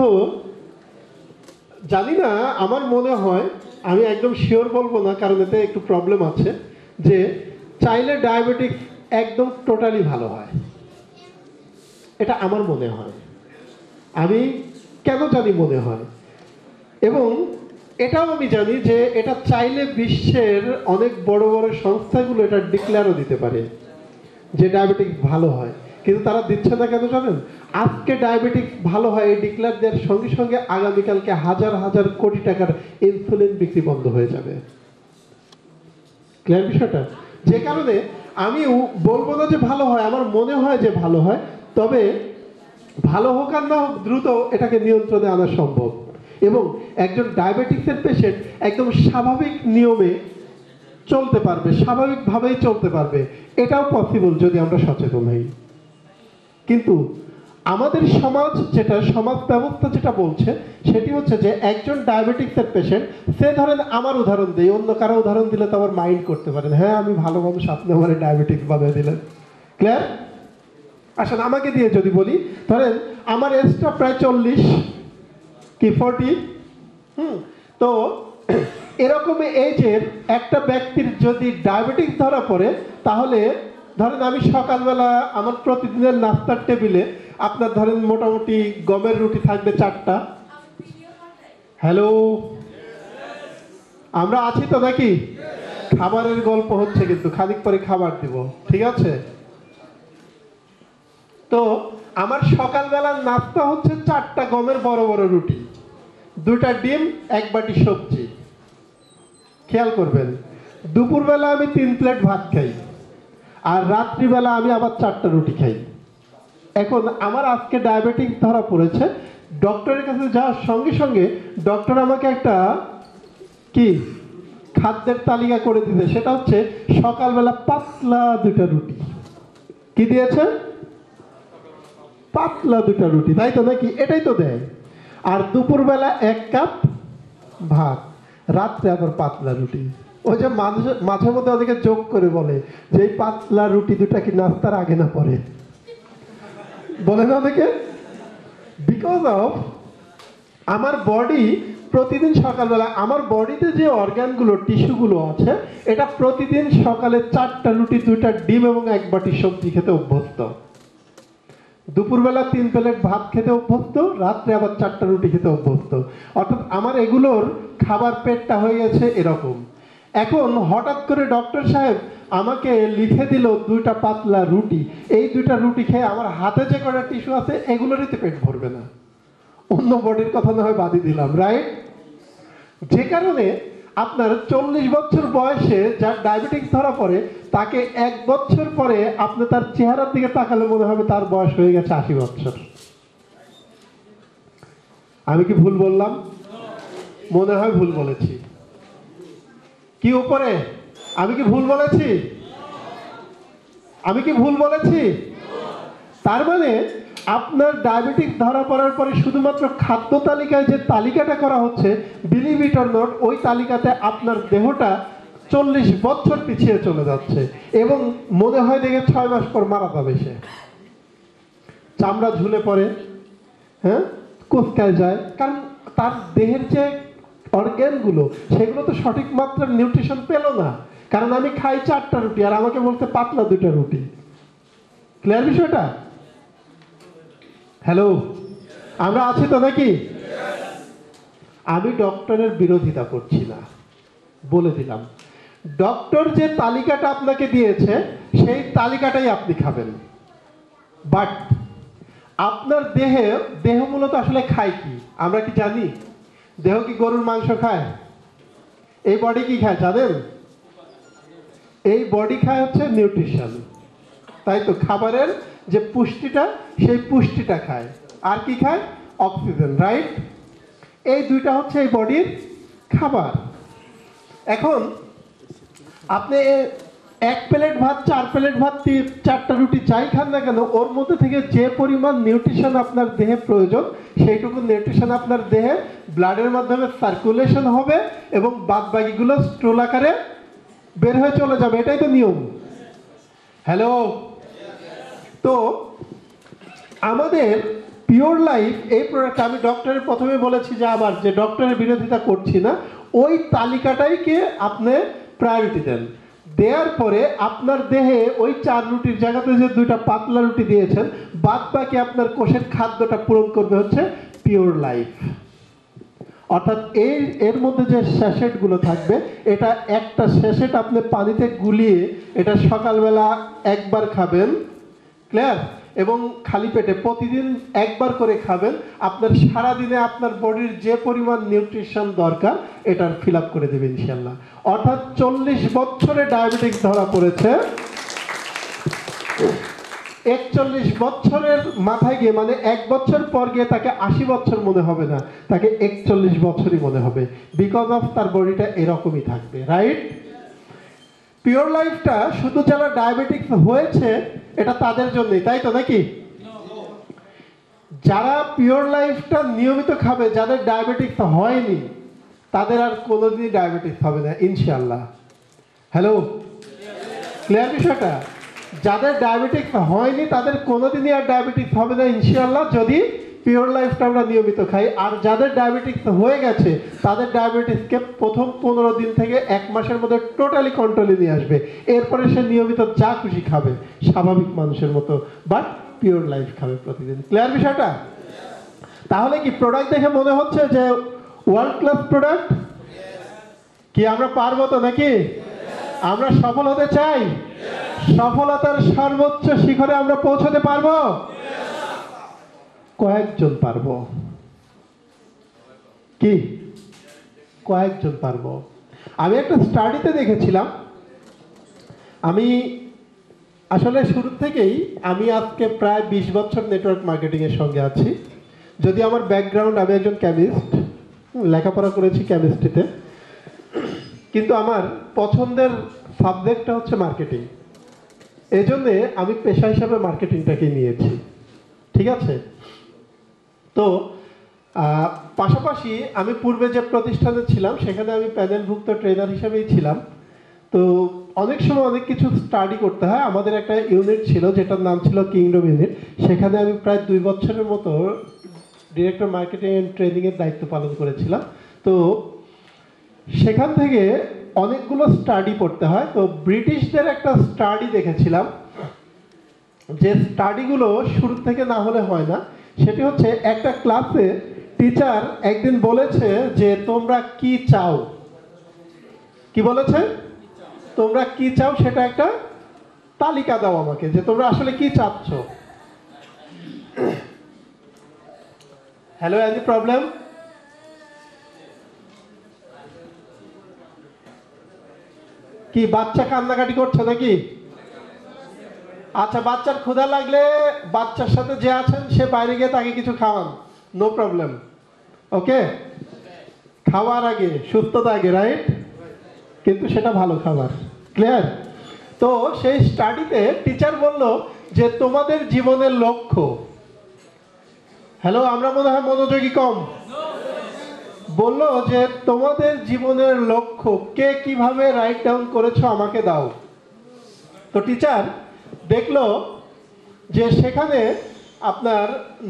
জানি না, আমার মনে হয়, আমি একদম শিওর বলবো না কারণ এতে একটু প্রবলেম আছে, যে চাইলে ডায়াবেটিস একদম টোটালি ভালো হয়, এটা আমার মনে হয়। আমি কেন জানি মনে হয়, এবং এটাও আমি জানি যে এটা চাইলে বিশ্বের অনেক বড় বড় সংস্থাগুলো এটা ডিক্লেয়ারও দিতে পারে যে ডায়াবেটিস ভালো হয়, কিন্তু তারা দিচ্ছে না কেন জানেন? আজকে ডায়াবেটিস ভালো হয় এই ডিক্লেয়ার দেওয়ার সঙ্গে সঙ্গে আগামীকালকে হাজার হাজার কোটি টাকার ইনসুলিন বিক্রি বন্ধ হয়ে যাবে। ক্লিয়ার বিষয়টা? যে কারণে আমি বলবো না যে ভালো হয়, আমার মনে হয় যে ভালো হয়, তবে ভালো হোক আর না হোক দ্রুত এটাকে নিয়ন্ত্রণে আনা সম্ভব। এবং একজন ডায়াবেটিক্সের পেশেন্ট একদম স্বাভাবিক নিয়মে চলতে পারবে, স্বাভাবিকভাবেই চলতে পারবে, এটাও পসিবল যদি আমরা সচেতন হই। কিন্তু আমাদের সমাজ যেটা, সমাজ ব্যবস্থা যেটা বলছে সেটি হচ্ছে যে একজন ডায়াবেটিক্সের পেশেন্ট, সে ধরেন আমার উদাহরণ দিই, অন্য কারো উদাহরণ দিলে তো আবার মাইন্ড করতে পারেন, হ্যাঁ আমি ভালো মানুষ, আপনি আমার ডায়াবেটিক্স বানিয়ে দিলেন। ক্লিয়ার? আসলে আমাকে দিয়ে যদি বলি, ধরেন আমার এজটা প্রায় 40 কি 40, তো এরকম এজের একটা ব্যক্তির যদি ডায়াবেটিস ধরা পড়ে, তাহলে ধরেন আমি সকালবেলা আমার প্রতিদিনের নাস্তার টেবিলে আপনার ধরেন মোটামুটি গমের রুটি থাকবে 4টা। হ্যালো, আমরা আছি তো নাকি? খাবারের গল্প হচ্ছে কিন্তু, খানিক পরে খাবার দিব, ঠিক আছে? তো আমার সকালবেলার নাস্তা হচ্ছে 4টা গমের বড় বড় রুটি, 2টা ডিম, 1 বাটি সবজি। খেয়াল করবেন, দুপুরবেলা আমি 3 প্লেট ভাত খাই, আর রাত্রিবেলা আমি আবার 4টা রুটি খাই। এখন আমার আজকে ডায়াবেটিস ধরা পড়েছে, ডক্টরের কাছে যাওয়ার সঙ্গে সঙ্গে ডক্টর আমাকে একটা কি খাদ্যের তালিকা করে দিতে, সেটা হচ্ছে সকালবেলা পাতলা 2টা রুটি। কি দিয়েছে? পাতলা 2টা রুটি, তাই তো নাকি? এটাই তো দেয়। আর দুপুরবেলা 1 কাপ ভাত, রাত্রে আবার পাতলা রুটি। ওই যে মাঝে মধ্যে ওদেরকে যোগ করে বলে যে এই পাতলা রুটি 2টা কি নাস্তার আগে না পরে, বলে না অনেকে? বিকজ অফ আমার বডি প্রতিদিন সকালবেলা, আমার বডিতে যে অর্গানগুলো, টিস্যুগুলো আছে, এটা প্রতিদিন সকালে 4টা রুটি, 2টা ডিম এবং 1 বাটি সবজি খেতে অভ্যস্ত। দুপুরবেলা 3 প্লেট ভাত খেতে অভ্যস্ত, রাত্রে আবার 4টা রুটি খেতে অভ্যস্ত। অর্থাৎ আমার এগুলোর খাবার পেটটা হয়ে গেছে এরকম। এখন হঠাৎ করে ডক্টর সাহেব আমাকে লিখে দিল 2টা পাতলা রুটি। এই 2টা রুটি খেয়ে আমার হাতে যে কটা টিস্যু আছে এগুলোরই তো পেট ভরবে না, অন্য বডির কথা না হয় বাদই দিলাম, রাইট? যে কারণে আপনার 40 বছর বয়সে যার ডায়াবেটিস ধরা পড়ে, তাকে 1 বছর পরে আপনি তার চেহারার দিকে তাকালে মনে হবে তার বয়স হয়ে গেছে 80 বছর। আমি কি ভুল বললাম? মনে হয় ভুল বলেছি। কি উপরে? আমি কি ভুল বলেছি? আমি কি ভুল বলেছি? তার মানে আপনার ডায়াবেটিস ধরা পড়ার পরে শুধুমাত্র খাদ্য তালিকায় যে তালিকাটা করা হচ্ছে, বিলিভ ইট অর নট, ওই তালিকাতে আপনার দেহটা 40 বছর পিছিয়ে চলে যাচ্ছে এবং মনে হয় দেখে 6 মাস পর মারা যাবে সে। চামড়া ঝুলে পড়ে, হ্যাঁ, কুচকায় যায়, কারণ তার দেহের যে অর্গ্যানগুলো সেগুলো তো সঠিক মাত্রার নিউট্রিশন পেল না। কারণ আমি খাই 4টা রুটি আর আমাকে বলতে পাতলা 2টা রুটি। ক্লিয়ার বিষয়টা? হ্যালো, আমরা আছি তো নাকি? আমি ডক্টরের বিরোধিতা করছি না, বলে দিলাম। ডক্টর যে তালিকাটা আপনাকে দিয়েছে সেই তালিকাটাই আপনি খাবেন। বাট আপনার দেহ মূলত আসলে খায় কি আমরা কি জানি? দেহ কি গরুর মাংস খায়? এই বডি কি খায় জানেন? এই বডি খায় হচ্ছে নিউট্রিশন, তাই তো? খাবারের যে পুষ্টিটা, সেই পুষ্টিটা খায়। আর কি খায়? Oxygen, right? এই 2টা হচ্ছে এই বডির খাবার। এখন আপনি 1 প্লেট ভাত, 4 প্লেট ভাত, 4টা রুটি যাই খান না কেন, ওর মধ্যে থেকে যে পরিমাণ নিউট্রিশন আপনার দেহে প্রয়োজন, সেইটুকু নিউট্রিশন আপনার দেহে ব্লাডের মাধ্যমে সার্কুলেশন হবে এবং বাদ বাকিগুলো স্ট্রোল আকারে বের হয়ে চলে যাবে। এটাই তো নিয়ম। হ্যালো, তো আমাদের পিওর লাইফ এই প্রোডাক্ট, আমি ডক্টরের প্রথমে বলেছি যে আবার যে ডক্টরের বিরোধিতা করছি না, ওই তালিকাটাইকে আপনি প্রায়োরিটি দেন। দেওয়ার পরে আপনার দেহে ওই 4 রুটির জায়গাতে যে 2টা পাতলা রুটি দিয়েছেন, বাদ বাকি আপনার কোষের খাদ্যটা পূরণ করবে হচ্ছে পিওর লাইফ। অর্থাৎ এর মধ্যে যে স্যাশেটগুলো থাকবে, এটা একটা স্যাশেট আপনি পানিতে গুলিয়ে এটা সকালবেলা 1বার খাবেন, ক্লিয়ার? এবং খালি পেটে প্রতিদিন 1বার করে খাবেন। আপনার সারাদিনে আপনার বডির যে পরিমাণ নিউট্রিশন দরকার এটা ফিল আপ করে দেবে ইনশাল্লাহ। অর্থাৎ 40 বছরে ডায়াবেটিস ধরা পড়েছে, 41 বছরের মাথায় গিয়ে, মানে 1 বছর পর গিয়ে তাকে 80 বছর মনে হবে না, তাকে 41 বছরই মনে হবে। বিকজ অফ তার বডিটা এরকমই থাকবে, রাইট? পিওর লাইফটা শুধু যারা ডায়াবেটিস হয়েছে এটা তাদের জন্যই, তাই তো নাকি? যারা পিওর লাইফটা নিয়মিত খাবে, যাদের ডায়াবেটিস হয়নি, তাদের আর কোনোদিনই ডায়াবেটিস হবে না ইনশাআল্লাহ। হ্যালো, ক্লিয়ার বিষয়টা? যাদের ডায়াবেটিস হয়নি তাদের কোনোদিনই আর ডায়াবেটিস হবে না ইনশাআল্লাহ, যদি পিওর লাইফটা আমরা নিয়মিত খাই। আর যাদের ডায়াবেটিস হয়ে গেছে তাদের ডায়াবেটিসকে প্রথম 15 দিন থেকে 1 মাসের মধ্যে টোটালি কন্ট্রোলে নিয়ে আসবে। এরপরে সে নিয়মিত যা খুশি খাবে স্বাভাবিক মানুষের মতো, বাট পিওর লাইফ খাবে প্রতিদিন। ক্লিয়ার বিষয়টা? তাহলে কি প্রোডাক্ট দেখে মনে হচ্ছে যে ওয়ার্ল্ড ক্লাস প্রোডাক্ট? কি আমরা পারবো তো নাকি? আমরা সফল হতে চাই, সফলতার সর্বোচ্চ শিখরে আমরা পৌঁছতে পারবো। কয়েকজন পারবো? কি কয়েকজন পারবো? আমি একটা স্টাডিতে দেখেছিলাম, আমি আসলে শুরু থেকেই আমি আজকে প্রায় 20 বছর নেটওয়ার্ক মার্কেটিং এর সঙ্গে আছি। যদি আমার ব্যাকগ্রাউন্ড, আমি একজন কেমিস্ট, লেখাপড়া করেছি কেমিস্ট্রিতে, কিন্তু আমার পছন্দের সাবজেক্টটা হচ্ছে মার্কেটিং। এই জন্যে আমি পেশা হিসাবে মার্কেটিংটাকে নিয়েছি, ঠিক আছে? তো পাশাপাশি আমি পূর্বে যে প্রতিষ্ঠানে ছিলাম সেখানে আমি প্যানেলভুক্ত ট্রেনার হিসেবেই ছিলাম। তো অনেক সময় অনেক কিছু স্টাডি করতে হয়। আমাদের একটা ইউনিট ছিল যেটার নাম ছিল কিংডম ইউনিট। সেখানে আমি প্রায় 2 বছরের মতো ডিরেক্টর মার্কেটিং অ্যান্ড ট্রেনিংয়ের দায়িত্ব পালন করেছিলাম। তো সেখান থেকে অনেকগুলো স্টাডি করতে হয়। তো ব্রিটিশদের একটা স্টাডি দেখেছিলাম, যে স্টাডিগুলো শুরু থেকে না হলে হয় না। সেটি হচ্ছে, একটা ক্লাসে টিচার একদিন বলেছে যে তোমরা কি চাও। কি বলেছে? তোমরা কি চাও সেটা একটা তালিকা দাও আমাকে, যে তোমরা আসলে কি চাচ্ছ। Hello, any problem? কি বাচ্চা কান্নাকাটি করছে নাকি? আচ্ছা, বাচ্চার ক্ষুধা লাগলে বাচ্চার সাথে যে আছেন সে বাইরে গিয়ে তাকে কিছু খাওয়ান, নো প্রবলেম। ওকে, খাওয়ার আগে, সুস্থতা আগে, রাইট? কিন্তু সেটা ভালো খাবার, ক্লিয়ার? তো সেই স্টাডিতে টিচার বলল যে তোমাদের জীবনের লক্ষ্য, হ্যালো, আমরা মনে হয় মনোযোগী কম, বলল যে তোমাদের জীবনের লক্ষ্য কে কিভাবে রাইট ডাউন করেছো আমাকে দাও। তো টিচার দেখলো যে সেখানে আপনার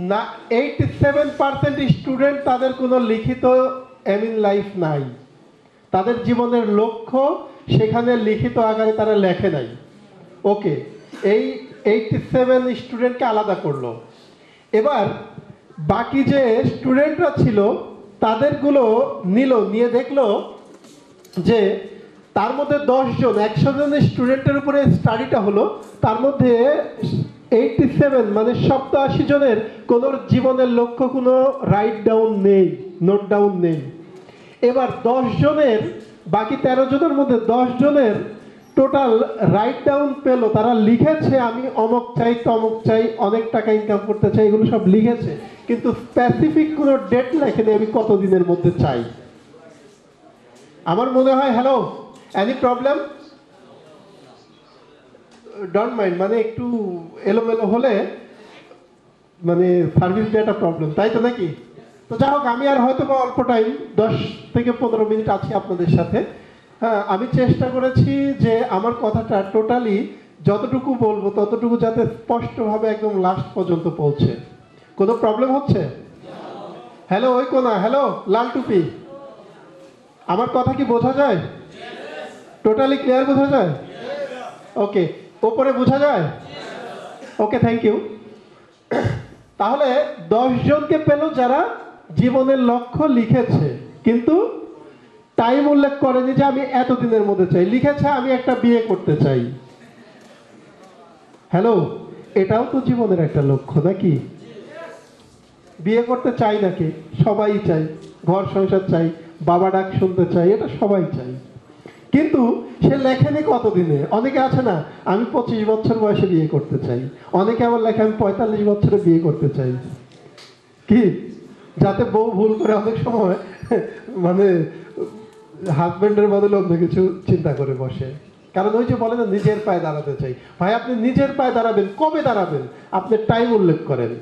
87% স্টুডেন্ট তাদের কোনো লিখিত এম ইন লাইফ নাই। তাদের জীবনের লক্ষ্য সেখানে লিখিত আকারে তারা লেখে নাই। ওকে, এই 87 স্টুডেন্টকে আলাদা করলো। এবার বাকি যে স্টুডেন্টরা ছিল তাদেরগুলো নিয়ে দেখলো যে তার মধ্যে 10 জন, 100 জনের স্টুডেন্টের উপরে স্টাডিটা হলো, তার মধ্যে 87 মানে 87 জনের কোনো জীবনের লক্ষ্য, কোনো রাইট ডাউন নেই, নোট ডাউন নেই। এবার 10 জনের, বাকি 13 জনের মধ্যে 10 জনের টোটাল রাইট ডাউন পেলো। তারা লিখেছে আমি অমুক চাই, তমুক চাই, অনেক টাকা ইনকাম করতে চাই, এগুলো সব লিখেছে, কিন্তু স্পেসিফিক কোনো ডেট লেখেনি আমি কত দিনের মধ্যে চাই। আমার মনে হয়, hello, any problem? Don't mind, মানে একটু এলোমেলো হলে মানে সার্ভিস দেওয়াটা প্রবলেম, তাই তো নাকি? তো যাই হোক, আমি আর হয়তো বা অল্প টাইম, 10 থেকে 15 মিনিট আছি আপনাদের সাথে। হ্যাঁ, আমি চেষ্টা করেছি যে আমার কথাটা টোটালি যতটুকু বলবো ততটুকু যাতে স্পষ্টভাবে একদম লাস্ট পর্যন্ত পৌঁছে। কোনো প্রবলেম হচ্ছে? হ্যালো, ওই কোনা, হ্যালো, লাল টুপি, আমার কথা কি বোঝা যায়? টোটালি ক্লিয়ার বোঝা যায়? ওকে, ওপরে বোঝা যায়? Okay, thank you. তাহলে 10 জনকে পেল যারা জীবনের লক্ষ্য লিখেছে, কিন্তু টাইম উল্লেখ করেনি যে আমি এতদিনের মধ্যে চাই। লিখেছে আমি একটা বিয়ে করতে চাই। হ্যালো, এটাও তো জীবনের একটা লক্ষ্য নাকি? বিয়ে করতে চাই নাকি? সবাই চাই। ঘর সংসার চাই, বাবা ডাক শুনতে চাই, এটা সবাই চাই। কিন্তু সে লেখেনি কতদিনে। অনেকে আছে না, আমি 25 বছর বয়সে বিয়ে করতে চাই। অনেকে আবার লেখে আমি 45 বছরে বিয়ে করতে চাই। কি, যাতে বউ ভুল করে অনেক সময় মানে হাজবেন্ডের বদলে অন্য কিছু চিন্তা করে বসে। কারণ ওই যে বলে না, নিজের পায়ে দাঁড়াতে চাই। ভাই, আপনি নিজের পায়ে দাঁড়াবেন, কবে দাঁড়াবেন? আপনি টাইম উল্লেখ করেন,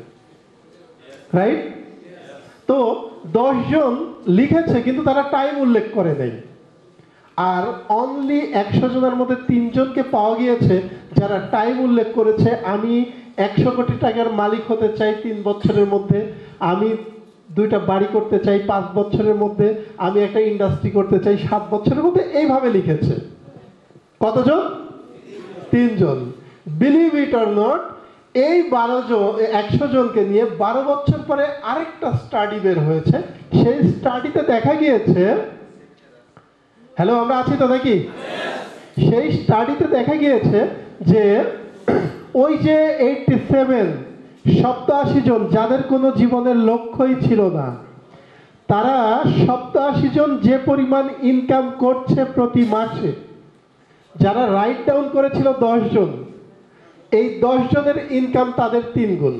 রাইট? তো 10 জন লিখেছে কিন্তু তারা টাইম উল্লেখ করে নাই। আর অনলি 100 জনের মধ্যে 3 জনকে পাওয়া গিয়েছে যারা টাইম উল্লেখ করেছে। আমি 100 কোটি টাকার মালিক হতে চাই 3 বছরের মধ্যে, আমি 2টা বাড়ি করতে চাই 5 বছরের মধ্যে, আমি একটা ইন্ডাস্ট্রি করতে চাই 7 বছরের মধ্যে, এইভাবে লিখেছে। কতজন? 3 জন। বিলিভ ইট অর নট, এই 12 জন, 100 জনকে নিয়ে 12 বছর পরে আরেকটা স্টাডি বের হয়েছে। সেই স্টাডিতে দেখা গিয়েছে, হ্যালো, আমরা আছি তো নাকি? সেই স্টাডিতে দেখা গিয়েছে যে ওই যে 87 87 জন যাদের কোনো জীবনের লক্ষ্যই ছিল না, তারা 87 জন যে পরিমাণ ইনকাম করছে প্রতি মাসে, যারা রাইট ডাউন করেছিল 10 জন, এই 10 জনের ইনকাম তাদের 3 গুণ।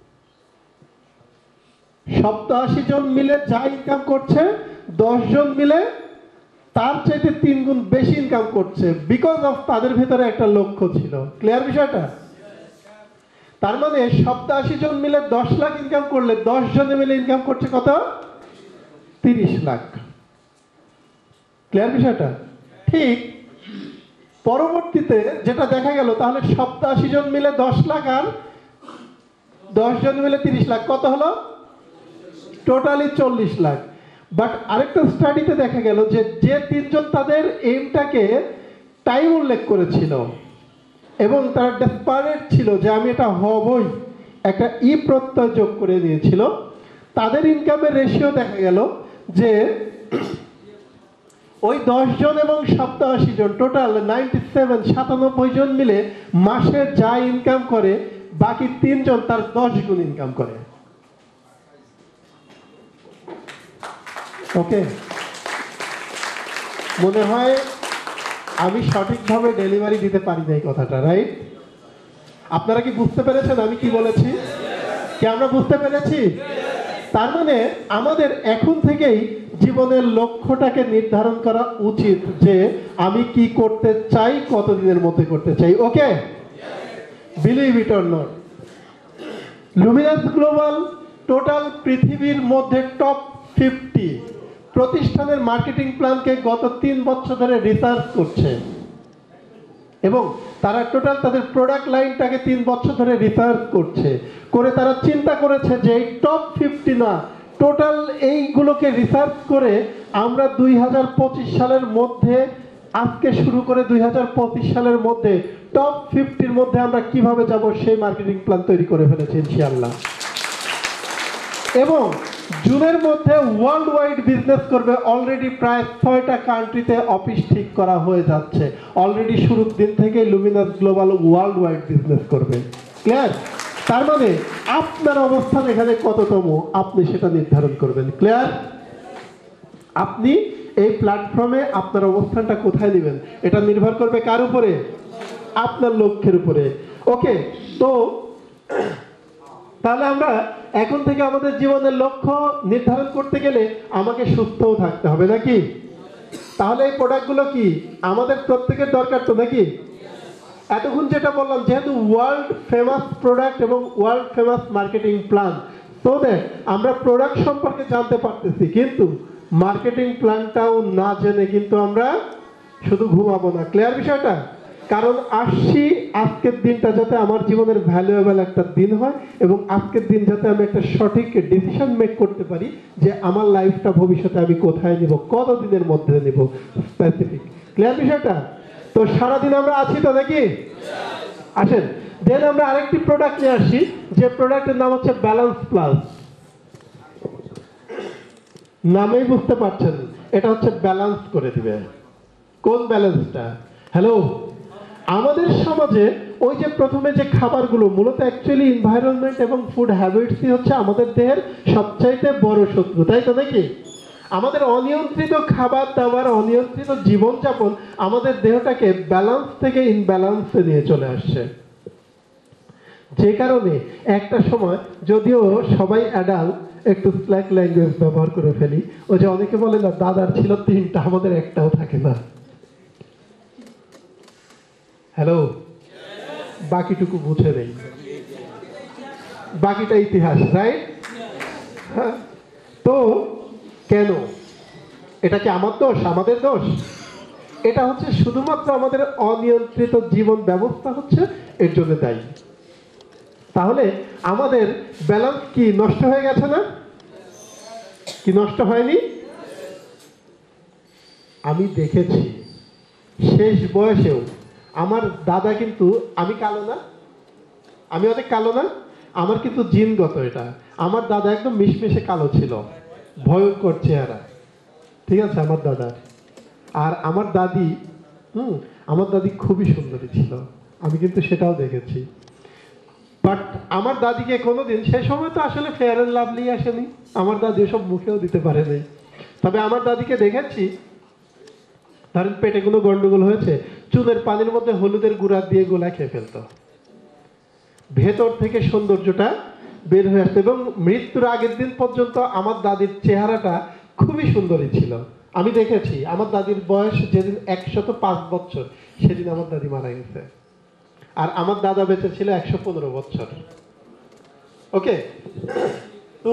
87 জন মিলে যা ইনকাম করছে 10 জন মিলে তার চাইতে 3 গুণ বেশি ইনকাম করছে, বিকজ অফ তাদের ভিতরে একটা লক্ষ্য ছিল। ক্লিয়ার বিষয়টা? তার মানে 87 জন মিলে 10 লাখ ইনকাম করলে 10 জনে মিলে ইনকাম করছে কত? 30 লাখ। ক্লিয়ার বিষয়টা? ঠিক পরবর্তীতে যেটা দেখা গেল, তাহলে 87 জন মিলে 10 লাখ আর 10 জন মিলে 30 লাখ, কত হলো? টোটালি 40 লাখ। বাট আরেকটা স্টাডিতে দেখা গেল যে 3 জন তাদের এইমটাকে টাইম উল্লেখ করেছিল এবং তারা ডেসপারেট ছিল যে আমি এটা হবই, একটা প্রত্যয় যোগ করে দিয়েছিল, তাদের ইনকামের রেশিও দেখা গেল যে ওই 10 জন এবং 87 জন, টোটাল 97 জন মিলে মাসে যা ইনকাম করে, বাকি 3 জন তার 10 গুণ ইনকাম করে। ওকে, মনে হয় আমি সঠিকভাবে ডেলিভারি দিতে পারি না এই কথাটা, রাইট? আপনারা কি বুঝতে পেরেছেন আমি কি বলেছি? কি আমরা বুঝতে পেরেছি? তার মানে আমাদের এখন থেকেই জীবনের লক্ষ্যটাকে নির্ধারণ করা উচিত যে আমি কি করতে চাই, কতদিনের মধ্যে করতে চাই। Okay, believe it or not, luminous global total পৃথিবীর মধ্যে টপ 50 প্রতিষ্ঠানের মার্কেটিং প্ল্যানকে গত 3 বছর ধরে রিসার্চ করছে এবং তারা টোটাল তাদের প্রোডাক্ট লাইনটাকে 3 বছর ধরে রিসার্চ করছে, করে তারা চিন্তা করেছে যে এই টপ 50 না, টোটাল এইগুলোকে রিসার্চ করে আমরা 2025 সালের মধ্যে, আজকে শুরু করে 2025 সালের মধ্যে টপ 50-র মধ্যে আমরা কিভাবে যাব সেই মার্কেটিং প্ল্যান তৈরি করে ফেলেছি ইনশাআল্লাহ। এবং জুনের মধ্যে ওয়ার্ল্ড ওয়াইড বিজনেস করবে। অলরেডি প্রায় 6টা কান্ট্রিতে অফিস ঠিক করা হয়ে যাচ্ছে। অলরেডি শুরুর দিন থেকে luminous global world wide business করবে। ক্লিয়ার? তার মানে আপনার অবস্থান এখানে কততম আপনি সেটা নির্ধারণ করবেন। ক্লিয়ার? আপনি এই প্ল্যাটফর্মে আপনার অবস্থানটা কোথায় নেবেন এটা নির্ভর করবে কার উপরে? আপনার লক্ষ্যের উপরে। ওকে, তো তাহলে আমরা এখন থেকে আমাদের জীবনের লক্ষ্য নির্ধারণ করতে গেলে আমাকে সুস্থও থাকতে হবে, নাকি? তাহলে এই প্রোডাক্টগুলো কি আমাদের প্রত্যেকের দরকার তো, নাকি? এতক্ষণ যেটা বললাম, যেহেতু ওয়ার্ল্ড ফেমাস প্রোডাক্ট এবং ওয়ার্ল্ড ফেমাস মার্কেটিং প্ল্যান, তো আমরা প্রোডাক্ট সম্পর্কে জানতে পারতেছি, কিন্তু মার্কেটিং প্ল্যানটাও না জেনে কিন্তু আমরা শুধু ঘুমাবো না। ক্লিয়ার বিষয়টা? কারণ আসছি আজকের দিনটা যাতে আমার জীবনের ভ্যালুয়েবল একটা দিন হয় এবং আজকের দিন যাতে আমি একটা সঠিক ডিসিশন মেক করতে পারি যে আমার লাইফটা ভবিষ্যতে আমি কোথায় নিব, কত দিনের মধ্যে নিব, স্পেসিফিক। ক্লিয়ার বিষয়টা? তো সারাদিন আমরা আছি তো, নাকি? আসেন দেন আমরা আরেকটি প্রোডাক্ট নিয়ে আসি, যে প্রোডাক্টের নাম হচ্ছে ব্যালেন্স প্লাস। নামেই বুঝতে পারছেন, এটা হচ্ছে ব্যালেন্স করে দিবে। কোন ব্যালেন্সটা? হ্যালো, আমাদের সমাজে ওই যে প্রথমে যে খাবারগুলো, মূলত অ্যাকচুয়ালি এনভায়রনমেন্ট এবং ফুড হ্যাবিটসই হচ্ছে আমাদের দেহের সবচাইতে বড় শত্রু, তাই তো, নাকি? আমাদের অনিয়ন্ত্রিত খাবার দাবার, অনিয়ন্ত্রিত জীবনযাপন আমাদের দেহটাকে ব্যালেন্স থেকে ইনব্যালেন্সে নিয়ে চলে আসছে। যে কারণে একটা সময়, যদিও সবাই অ্যাডাল্ট, একটু স্ল্যাক ল্যাঙ্গুয়েজ ব্যবহার করে ফেলি। ওই যে অনেকে বলে না, দাদার ছিল 3টা, আমাদের একটাও থাকে না। হ্যালো, বাকিটুকু বুঝে নেই, বাকিটা ইতিহাস, রাইট? হ্যাঁ, তো কেন? এটা কি আমার দোষ, আমাদের দোষ? এটা হচ্ছে শুধুমাত্র আমাদের অনিয়ন্ত্রিত জীবন ব্যবস্থা হচ্ছে এর জন্য দায়ী। তাহলে আমাদের ব্যালেন্স কি নষ্ট হয়ে গেছে না? কি নষ্ট হয়নি? আমি দেখেছি শেষ বয়সেও আমার দাদা, কিন্তু আমি কালো না, আমি অনেক কালো না, আমার কিন্তু জিনগত এটা। আমার দাদা একদম মিশমিশে কালো ছিল, ভয়ঙ্কর চেহারা, ঠিক আছে আমার দাদা। আর আমার দাদি, আমার দাদি খুবই সুন্দরী ছিল, আমি কিন্তু সেটাও দেখেছি। বাট আমার দাদিকে কোনোদিন, সে সময় তো আসলে ফেয়ার অ্যান্ড লাভলি আসেনি, আমার দাদি সব মুখেও দিতে পারে নাই। তবে আমার দাদিকে দেখেছি, ধরেন পেটে কোনো গন্ডগোল হয়েছে, চুলের পানির মধ্যে হলুদের গুঁড়া দিয়ে গোলা খেয়ে ফেলতো, ভেতর থেকে সৌন্দর্যটা বের হয়ে আসতো। এবং মৃত্যুর আগের দিন পর্যন্ত আমার দাদির চেহারাটা খুবই সুন্দরী ছিল। আমি দেখেছি আমার দাদির বয়স যেদিন 105 বছর, সেদিন আমার দাদি মারা গেছে, আর আমার দাদা বেঁচে ছিল 115 বছর। ওকে, তো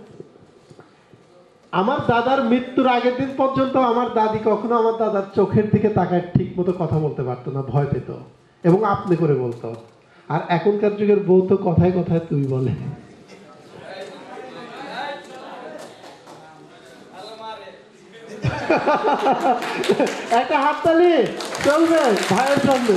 আমার দাদার মৃত্যুর আগের দিন পর্যন্ত আমার দাদি কখনো আমার দাদার চোখের দিকে তাকায় ঠিক মতো কথা বলতে পারতো না, ভয় পেত এবং আপনি করে বলতো। আর এখনকার যুগের বউ তো কথায় কথায় তুই বলে। একটা হাততালি চলবে ভাইয়ের সামনে,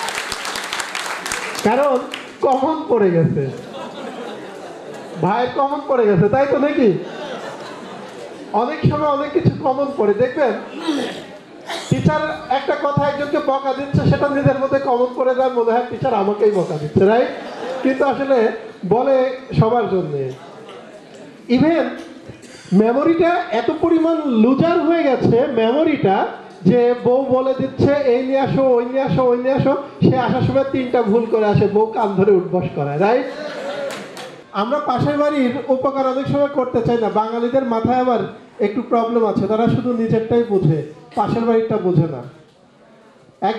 কারণ কমন পড়ে গেছে, ভাইয়ের কমন পড়ে গেছে, তাই তো নাকি? অনেক সময় অনেক কিছু কমন পড়ে, দেখবেন টিচার একটা কথা একজনকে বকা দিচ্ছে, সেটা নিজের মধ্যে কমন করে যায়, মনে হয় টিচার আমাকেই বকা দিচ্ছে, রাইট? কিন্তু আসলে বলে সবার জন্য। ইভেন মেমোরিটা এত পরিমাণ লুজার হয়ে গেছে, মেমোরিটা, যে বউ বলে দিচ্ছে এই নিয়ে আসো, ওই নিয়ে আসো, ওই নিয়ে আসো, সে আসার সময় 3টা ভুল করে আসে, বউ কান ধরে উঠবস করায়, রাইট? আমরা পাশের বাড়ির উপকার অনেক সময় করতে চাই না। বাঙালিদের মাথায় আবার একটু প্রবলেম আছে, তারা শুধু নিজেরটাই বোঝে, পাশের বাড়িটা বোঝে না। এক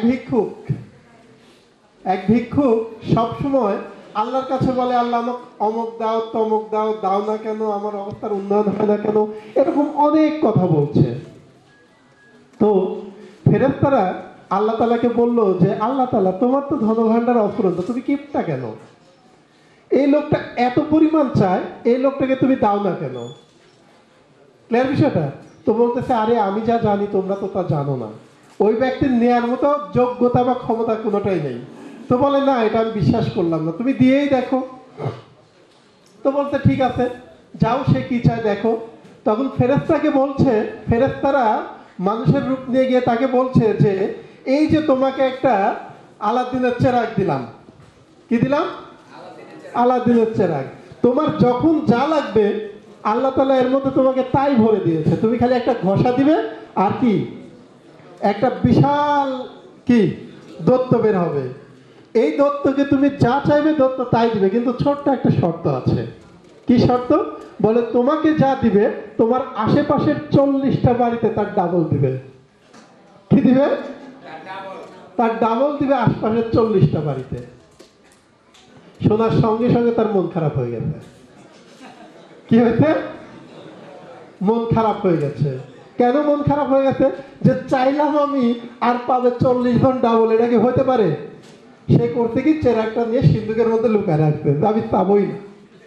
ভিক্ষুক সবসময় আল্লাহর কাছে বলে, আল্লাহ আমাকে অমুক দাও, তমুক দাও, দাও না কেন, আমার অবস্থার উন্নয়ন হয় না কেন, এরকম অনেক কথা বলছে। তো ফেরেশতারা আল্লাহ তাআলাকে বলল যে, আল্লাহ তাআলা, তোমার তো ধনভাণ্ডার অফুরন্ত, তুমি কিপটা কেন? এই লোকটা এত পরিমাণ চায়, এই লোকটাকে তুমি দাও না কেন? ক্লিয়ার বিষয়টা? তো বলতেছে, আরে আমি যা জানি তোমরা তো তা জানো না, ওই ব্যক্তির নেয়ার মতো যোগ্যতা বা ক্ষমতা কোনোটাই নেই। তো বলে, না, এটা আমি বিশ্বাস করলাম না, তুমি দিয়েই দেখো। তো বলতে, ঠিক আছে, যাও, সে কি চায় দেখো। তখন ফেরেশতাকে বলছে, ফেরেশতারা মানুষের রূপ নিয়ে গিয়ে তাকে বলছে যে, এই যে তোমাকে একটা আলাদিনের চেরাগ দিলাম, কি দিলাম? আলাদিনের চেরাগ। তোমার যখন যা লাগবে আল্লাহ তাআলা এর মধ্যে তোমাকে তাই ভরে দিয়েছে, তুমি খালি একটা ঘষা দিবে, আর কি একটা বিশাল কি দত্ত বের হবে। এই দত্তকে তুমি যা চাইবে দত্ত তাই দিবে, কিন্তু ছোট্ট একটা শর্ত আছে। কি শর্ত? বলে, তোমাকে যা দিবে তোমার আশেপাশের 40টা বাড়িতে তার ডাবল দিবে। কি দিবে? তার ডাবল দিবে আশপাশের 40টা বাড়িতে। শোনার সঙ্গে সঙ্গে তার মন খারাপ হয়ে গেছে। কি হয়েছে? মন খারাপ হয়ে গেছে। কেন মন খারাপ হয়ে গেছে? যে চাইলাম আমি, আর পাবে 40 জন ডাবল, এটা কি হতে পারে? সে করতে কি চেরাগটা নিয়ে সিন্ধুকের মধ্যে লুকায় রাখবে, আমি পাবোই না।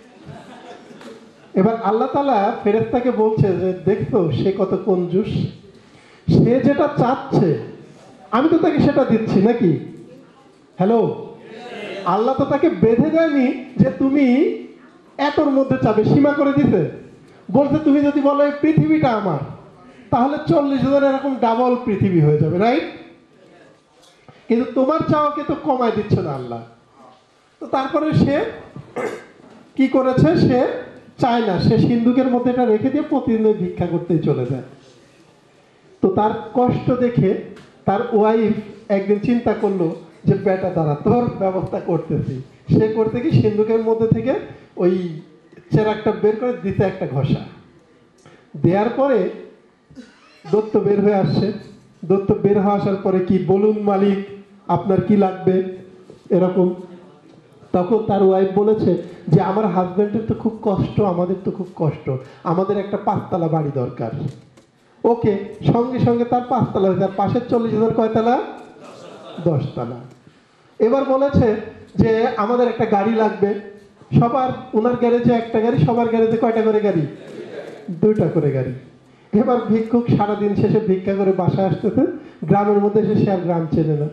এবার আল্লাহ তাআলা ফেরেশতাকে বলছে যে, দেখতো সে কত কঞ্জুস, সে যেটা চাচ্ছে আমি তো তাকে সেটা দিচ্ছি নাকি? হ্যালো, আল্লাহ তো তাকে বেঁধে দেয়নি যে তুমি এতর মধ্যে চাবে, সীমা করে দিতে। বলতে, তুমি যদি বলো এই পৃথিবীটা আমার, তাহলে 40 জনের এরকম ডাবল পৃথিবী হয়ে যাবে, রাইট? কিন্তু তোমার চাওয়াকে তো কমায় দিচ্ছে না আল্লাহ। তো তারপরে সে কি করেছে? সে চায় না, সে সিন্ধুকের মধ্যে এটা রেখে দিয়ে প্রতিদিন ভিক্ষা করতেই চলে যায়। তো তার কষ্ট দেখে তার ওয়াইফ একদিন চিন্তা করলো যে, বেটা দাঁড়া, তোর ব্যবস্থা করতেছি। সে করতে কি সিন্ধুকের মধ্যে থেকে ওই চেরাগটা বের করে দিতে একটা ঘষা দেওয়ার পরে দত্ত বের হয়ে আসছে। দত্ত বের হয়ে আসার পরে, কি বলুন মালিক, আপনার কি লাগবে, এরকম। তখন তার ওয়াইফ বলেছে যে, আমার হাজব্যান্ডের তো খুব কষ্ট, আমাদের তো খুব কষ্ট, আমাদের একটা 5তলা বাড়ি দরকার। ওকে, সঙ্গে সঙ্গে তার 5তলা, তার পাশের 40 জনের কয়তলা? 10তলা। এবার বলেছে যে, আমাদের একটা গাড়ি লাগবে, সবার, ওনার গ্যারেজে একটা গাড়ি, সবার গ্যারেজে কয়টা করে গাড়ি? 2টা করে গাড়ি। এবার ভিক্ষুক সারাদিন শেষে ভিক্ষা করে বাসায় আসতেছে, গ্রামের মধ্যে এসে সে আর গ্রাম চেনে না।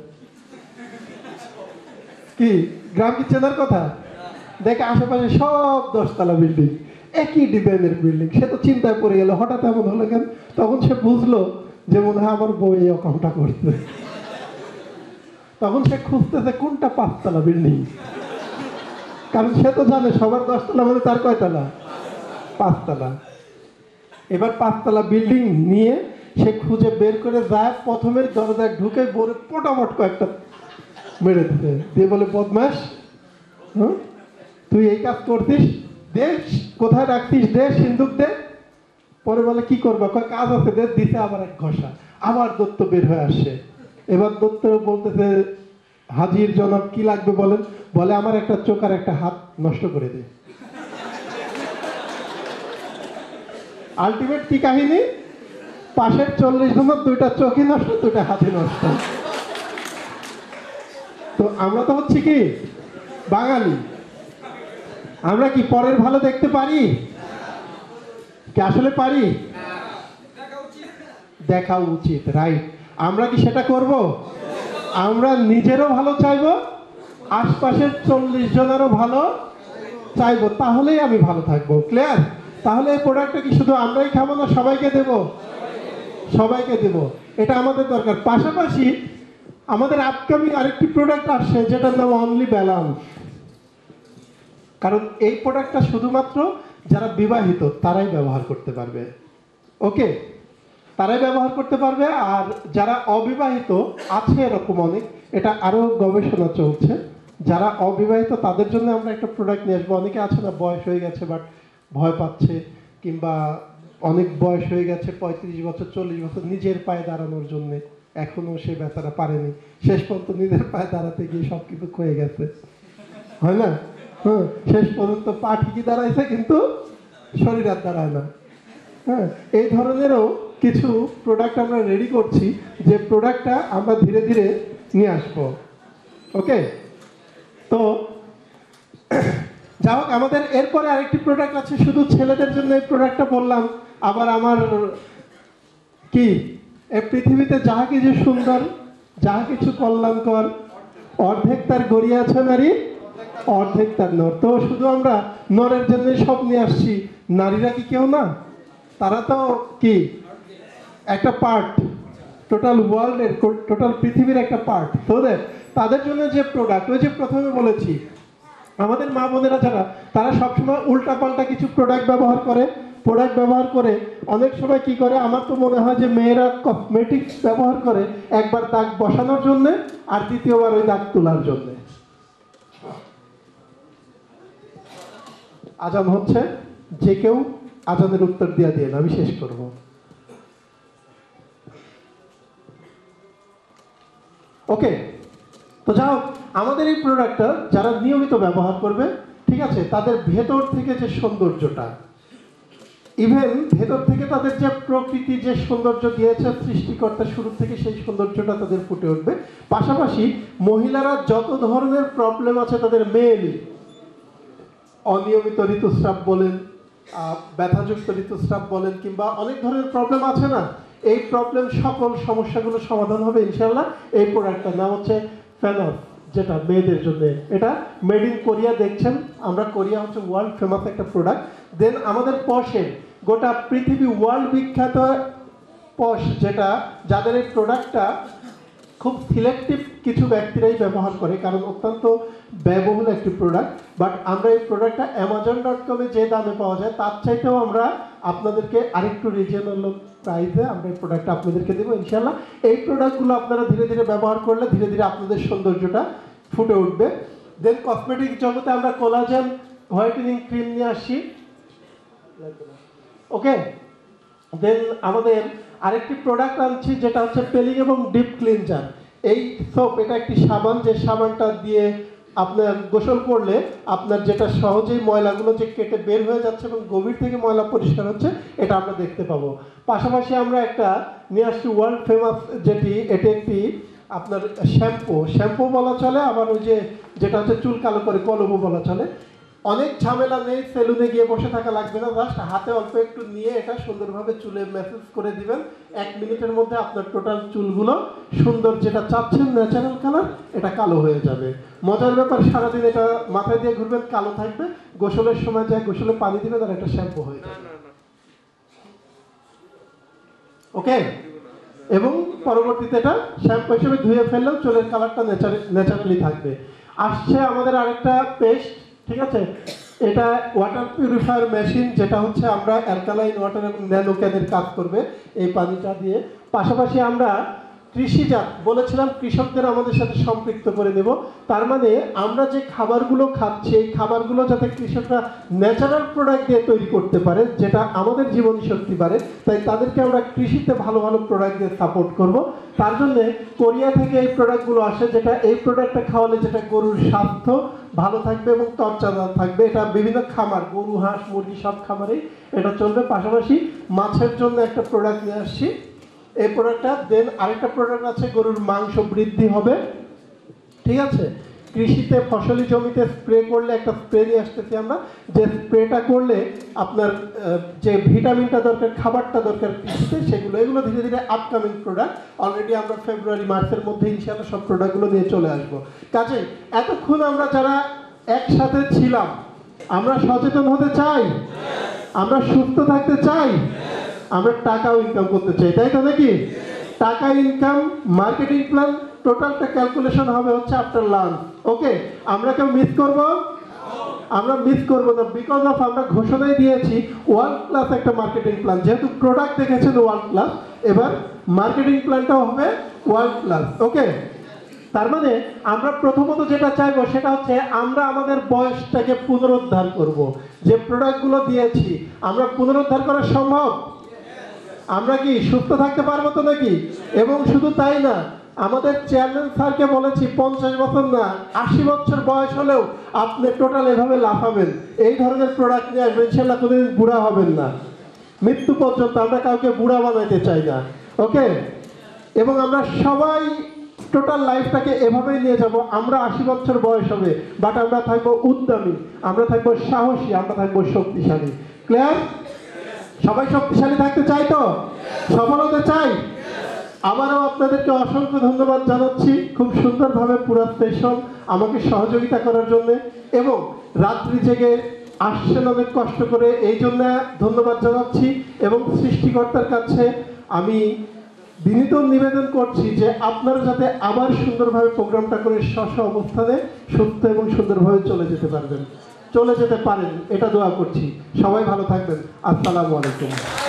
কি গ্রাম কি চেনার কথা? দেখে আশেপাশে সব 10তলা বিল্ডিং, একই ডিজাইনের বিল্ডিং। সে তো চিন্তায় পড়ে গেল, হঠাৎ এমন হলো কেন? তখন সে বুঝলো যে মনে হয় আমার বউ এই অকামটা করছে। তখন সে খুঁজতেছে কোনটা 5তলা বিল্ডিং। কারণ সে তো জানে সবার 10 তলা মানে তার কয়তলা, 5 তলা। এবার 5 তলা বিল্ডিং নিয়ে সে খুঁজে বের করে যায়, প্রথমের দরজায় ঢুকে বলে পটাপট কয়েকটা মেরে দিতে দিয়ে বলে, বদমাস, তুই এই কাজ করতিস, দেশ কোথায় রাখতিস, দে সিন্দুক দে। পরে বলে কি করবা, কয় কাজ আছে, দে, দিতে আবার এক ঘষা, আবার দত্ত বের হয়ে আসে। এবার দত্ত বলতেছে, হাজির জনাব কি লাগবে বলেন। বলে আমার একটা চোখ আর একটা হাত নষ্ট করে দে। আলটিমেট কি কাহিনী, পাশের 40 জনের 2টা চোখই নষ্ট, 2টা হাতই নষ্ট। তো আমরা তো হচ্ছি কি বাঙালি, আমরা কি পরের ভালো দেখতে পারি কি, আসলে পারি? দেখা উচিত, রাইট। আমরা কি সেটা করব? আমরা নিজেরও ভালো চাইবো, আশপাশের 40 জনেরও ভালো চাইবো, তাহলেই আমি ভালো থাকবো। ক্লিয়ার? তাহলে এই প্রোডাক্টটা কি শুধু আমরাই খাবো না সবাইকে দেব? সবাইকে দেব, এটা আমাদের দরকার। পাশাপাশি আমাদের আপকামিং আরেকটি প্রোডাক্ট আসছে যেটার নাম অনলি ব্যালান্স। কারণ এই প্রোডাক্টটা শুধুমাত্র যারা বিবাহিত তারাই ব্যবহার করতে পারবে। ওকে, তারাই ব্যবহার করতে পারবে। আর যারা অবিবাহিত আছে এরকম অনেক, এটা আরো গবেষণা চলছে, যারা অবিবাহিত তাদের জন্য আমরা একটা প্রোডাক্ট নিয়ে আসবো। অনেকে আছে না, বয়স হয়ে গেছে বাট ভয় পাচ্ছে, কিংবা অনেক বয়স হয়ে গেছে 35 বছর 40 বছর নিজের পায়ে দাঁড়ানোর জন্য, এখনো সে বেচারা পারেনি, শেষ পর্যন্ত নিজের পায়ে দাঁড়াতে গিয়ে সব কিছু ক্ষয়ে গেছে, হয় না? হ্যাঁ, শেষ পর্যন্ত পা ঠিকই দাঁড়াইছে কিন্তু শরীর আর দাঁড়ায় না। হ্যাঁ, এই ধরনেরও কিছু প্রোডাক্ট আমরা রেডি করছি, যে প্রোডাক্টটা আমরা ধীরে ধীরে নিয়ে আসবো। ওকে, তো যাই হোক, আমাদের এরপরে আরেকটি প্রোডাক্ট আছে শুধু ছেলেদের জন্য। এই প্রোডাক্টটা বললাম, আবার আমার কি এই পৃথিবীতে যাহা কিছু সুন্দর, যাহা কিছু কল্যাণকর, অর্ধেক তার গড়িয়ে আছে নারী, অর্ধেক তার নর। তো শুধু আমরা নরের জন্য সব নিয়ে আসছি, নারীরা কি কেউ না? তারা তো কি একটা পার্ট, টোটাল ওয়ার্ল্ডের, টোটাল পৃথিবীর একটা পার্ট। তো তাদের জন্য যে প্রোডাক্ট, ওই যে প্রথমে বলেছি, আমাদের মা বোনেরা যারা, তারা সবসময় উল্টাপাল্টা কিছু প্রোডাক্ট ব্যবহার করে। প্রোডাক্ট ব্যবহার করে অনেক সময় কি করে, আমার তো মনে হয় যে মেয়েরা কসমেটিক্স ব্যবহার করে একবার দাগ বসানোর জন্যে, আর দ্বিতীয়বার ওই দাগ তোলার জন্যে। আজান হচ্ছে, যে কেউ আজানের উত্তর দিয়ে দিয়ে আমি শেষ করব। ওকে, তো যাও, আমাদের এই প্রোডাক্টটা যারা নিয়মিত ব্যবহার করবে, ঠিক আছে, তাদের ভেতর থেকে যে সৌন্দর্যটা, ইভেন ভেতর থেকে তাদের যে প্রকৃতি যে সৌন্দর্য দিয়েছে সৃষ্টিকর্তা শুরু থেকে, সেই সৌন্দর্যটা তাদের ফুটে উঠবে। পাশাপাশি মহিলারা যত ধরনের প্রবলেম আছে তাদের, মেয়েলি অনিয়মিত ঋতুস্রাব বলেন, ব্যথাযুক্ত ঋতুস্রাব বলেন, কিংবা অনেক ধরনের প্রবলেম আছে না, এই প্রবলেম সকল সমস্যাগুলো সমাধান হবে ইনশাল্লাহ। এই প্রোডাক্টটার নাম হচ্ছে ফেনস, যেটা মেয়েদের জন্য। এটা মেড ইন কোরিয়া, দেখছেন আমরা, কোরিয়া হচ্ছে ওয়ার্ল্ড ফেমাস একটা প্রোডাক্ট। দেন আমাদের পশের, গোটা পৃথিবী ওয়ার্ল্ড বিখ্যাত পশ, যেটা যাদের এই প্রোডাক্টটা খুব সিলেক্টিভ কিছু ব্যক্তিরাই ব্যবহার করে, কারণ অত্যন্ত ব্যয়বহুল একটি প্রোডাক্ট। বাট আমরা এই প্রোডাক্টটা amazon.com যে দামে পাওয়া যায় তার চাইতেও আমরা আপনাদেরকে আরেকটু রিজনেবল প্রাইসে আমরা এই প্রোডাক্টটা আপনাদেরকে দেবো ইনশাল্লাহ। এই প্রোডাক্টগুলো আপনারা ধীরে ধীরে ব্যবহার করলে ধীরে ধীরে আপনাদের সৌন্দর্যটা ফুটে উঠবে। দেন কসমেটিক জগতে আমরা কোলাজেন হোয়াইটেনিং ক্রিম নিয়ে আসি। ওকে, দেন আমাদের আরেকটি প্রোডাক্ট আনছি যেটা হচ্ছে পেলিং এবং ডিপ ক্লিনজার। এই সোপ, এটা একটি সাবান, যে সাবানটা দিয়ে আপনার গোসল করলে আপনার যেটা সহজেই ময়লাগুলো যে কেটে বের হয়ে যাচ্ছে এবং গভীর থেকে ময়লা পরিষ্কার হচ্ছে, এটা আমরা দেখতে পাবো। পাশাপাশি আমরা একটা নিয়ে আসছি ওয়ার্ল্ড ফেমাস, যেটি এটা একটি আপনার শ্যাম্পু বলা চলে, আবার ওই যে যেটা হচ্ছে চুল কালো করে কলমও বলা চলে। অনেক ঝামেলা নেই, সেলুনে গিয়ে বসে থাকা লাগবে না, জাস্ট হাতে অল্প একটু নিয়ে এটা সুন্দরভাবে চুলে ম্যাসেজ করে দিবেন। 1 মিনিটের মধ্যে আপনার টোটাল চুলগুলো সুন্দর, যেটা চাচ্ছেন ন্যাচারাল কালার, এটা কালো হয়ে যাবে। মজার ব্যাপার, সারাদিন এটা মাথায় দিয়ে ঘুরবেন, কালো থাকবে, গোসলের সময় যায় গোসলে পানি দিবেন আর এটা শ্যাম্পু হয়ে যাবে। ওকে, এবং পরবর্তীতে এটা শ্যাম্পু হিসেবে ধুয়ে ফেললেও চুলের কালারটা ন্যাচারালি থাকবে। আসছে আমাদের আরেকটা পেস্ট, ঠিক আছে। এটা ওয়াটার পিউরিফায়ার মেশিন, যেটা হচ্ছে আমরা অ্যালকালাইন ওয়াটার এবং ন্যানো ক্যানের কাজ করবে এই পানিটা দিয়ে। পাশাপাশি আমরা কৃষিজাত বলেছিলাম কৃষকদের আমাদের সাথে সম্পৃক্ত করে দেব। তার মানে আমরা যে খাবারগুলো খাচ্ছি এই খাবারগুলো যাতে কৃষকরা ন্যাচারাল প্রোডাক্ট দিয়ে তৈরি করতে পারে, যেটা আমাদের জীবনী শক্তি বাড়ে, তাই তাদেরকে আমরা কৃষিতে ভালো ভালো প্রোডাক্ট দিয়ে সাপোর্ট করব। তার জন্যে কোরিয়া থেকে এই প্রোডাক্টগুলো আসে, যেটা এই প্রোডাক্টটা খাওয়ালে যেটা গরুর স্বাস্থ্য ভালো থাকবে এবং তরতাজা থাকবে। এটা বিভিন্ন খামার, গরু, হাঁস, মুরগি সব খামারেই এটা চলবে। পাশাপাশি মাছের জন্য একটা প্রোডাক্ট নিয়ে আসছি, এই প্রোডাক্টটা। দেন আরেকটা প্রোডাক্ট আছে, গরুর মাংস বৃদ্ধি হবে। ঠিক আছে। কৃষিতে ফসলি জমিতে স্প্রে করলে একটা স্প্রে নিয়ে আসতেছি আমরা, যে স্প্রেটা করলে আপনার যে ভিটামিনটা দরকার, খাবারটা দরকার কৃষিতে, সেগুলো এগুলো ধীরে ধীরে আপকামিং প্রোডাক্ট। অলরেডি আমরা ফেব্রুয়ারি মার্চের মধ্যে ইনশাআল্লাহ সব প্রোডাক্টগুলো নিয়ে চলে আসবো। কাজেই এতক্ষণ আমরা যারা একসাথে ছিলাম, আমরা সচেতন হতে চাই, আমরা সুস্থ থাকতে চাই, আমরা টাকাও ইনকাম করতে চাই, তাই তো নাকি? টাকা, ইনকাম, মার্কেটিং প্ল্যান, টোটালটা ক্যালকুলেশন হবে হচ্ছে আফটার লাঞ্চ। ওকে, আমরা কেউ মিস করব? আমরা মিস করবো না, বিকজ অফ আমরা ঘোষণাই দিয়েছি ওয়ার্ল্ড ক্লাস একটা মার্কেটিং প্ল্যান। যেহেতু প্রোডাক্ট দেখেছেন ওয়ার্ল্ড ক্লাস, এবার মার্কেটিং প্ল্যানটাও হবে ওয়ার্ল্ড ক্লাস। ওকে, তার মানে আমরা প্রথমত যেটা চাইবো সেটা হচ্ছে আমরা আমাদের বয়সটাকে পুনরুদ্ধার করব। যে প্রোডাক্টগুলো দিয়েছি আমরা পুনরুদ্ধার করা সম্ভব? আমরা কি সুস্থ থাকতে পারবো তো নাকি? এবং শুধু তাই না, আমাদের চেয়ারম্যান স্যারকে বলেছি 50 বছর না 80 বছর বয়স হলেও আপনি টোটাল এভাবে লাফাবেন, এই ধরনের প্রোডাক্ট নিয়ে আসবেন, ইনশাআল্লাহ কোনোদিন বুড়া হবেন না। মৃত্যু পর্যন্ত আমরা কাউকে বুড়া বানাইতে চাই না। ওকে, এবং আমরা সবাই টোটাল লাইফটাকে এভাবেই নিয়ে যাব। আমরা 80 বছর বয়স হবে, বাট আমরা থাকবো উদ্যমী, আমরা থাকবো সাহসী, আমরা থাকবো শক্তিশালী। ক্লিয়ার? সবাই শক্তিশালী থাকতে চাই তো? সফল হতে চাই? আবারও আপনাদেরকে অসংখ্য ধন্যবাদ জানাচ্ছি খুব সুন্দরভাবে পুরো সেশন আমাকে সহযোগিতা করার জন্য, এবং রাত্রি জেগে আসছেন অনেক কষ্ট করে, এই জন্য ধন্যবাদ জানাচ্ছি। এবং সৃষ্টিকর্তার কাছে আমি বিনীত নিবেদন করছি যে আপনারা যাতে আবার সুন্দরভাবে প্রোগ্রামটা করে স্ব অবস্থানে সুস্থ এবং সুন্দরভাবে চলে যেতে পারেন, এটা দোয়া করছি। সবাই ভালো থাকবেন। আসসালামু আলাইকুম।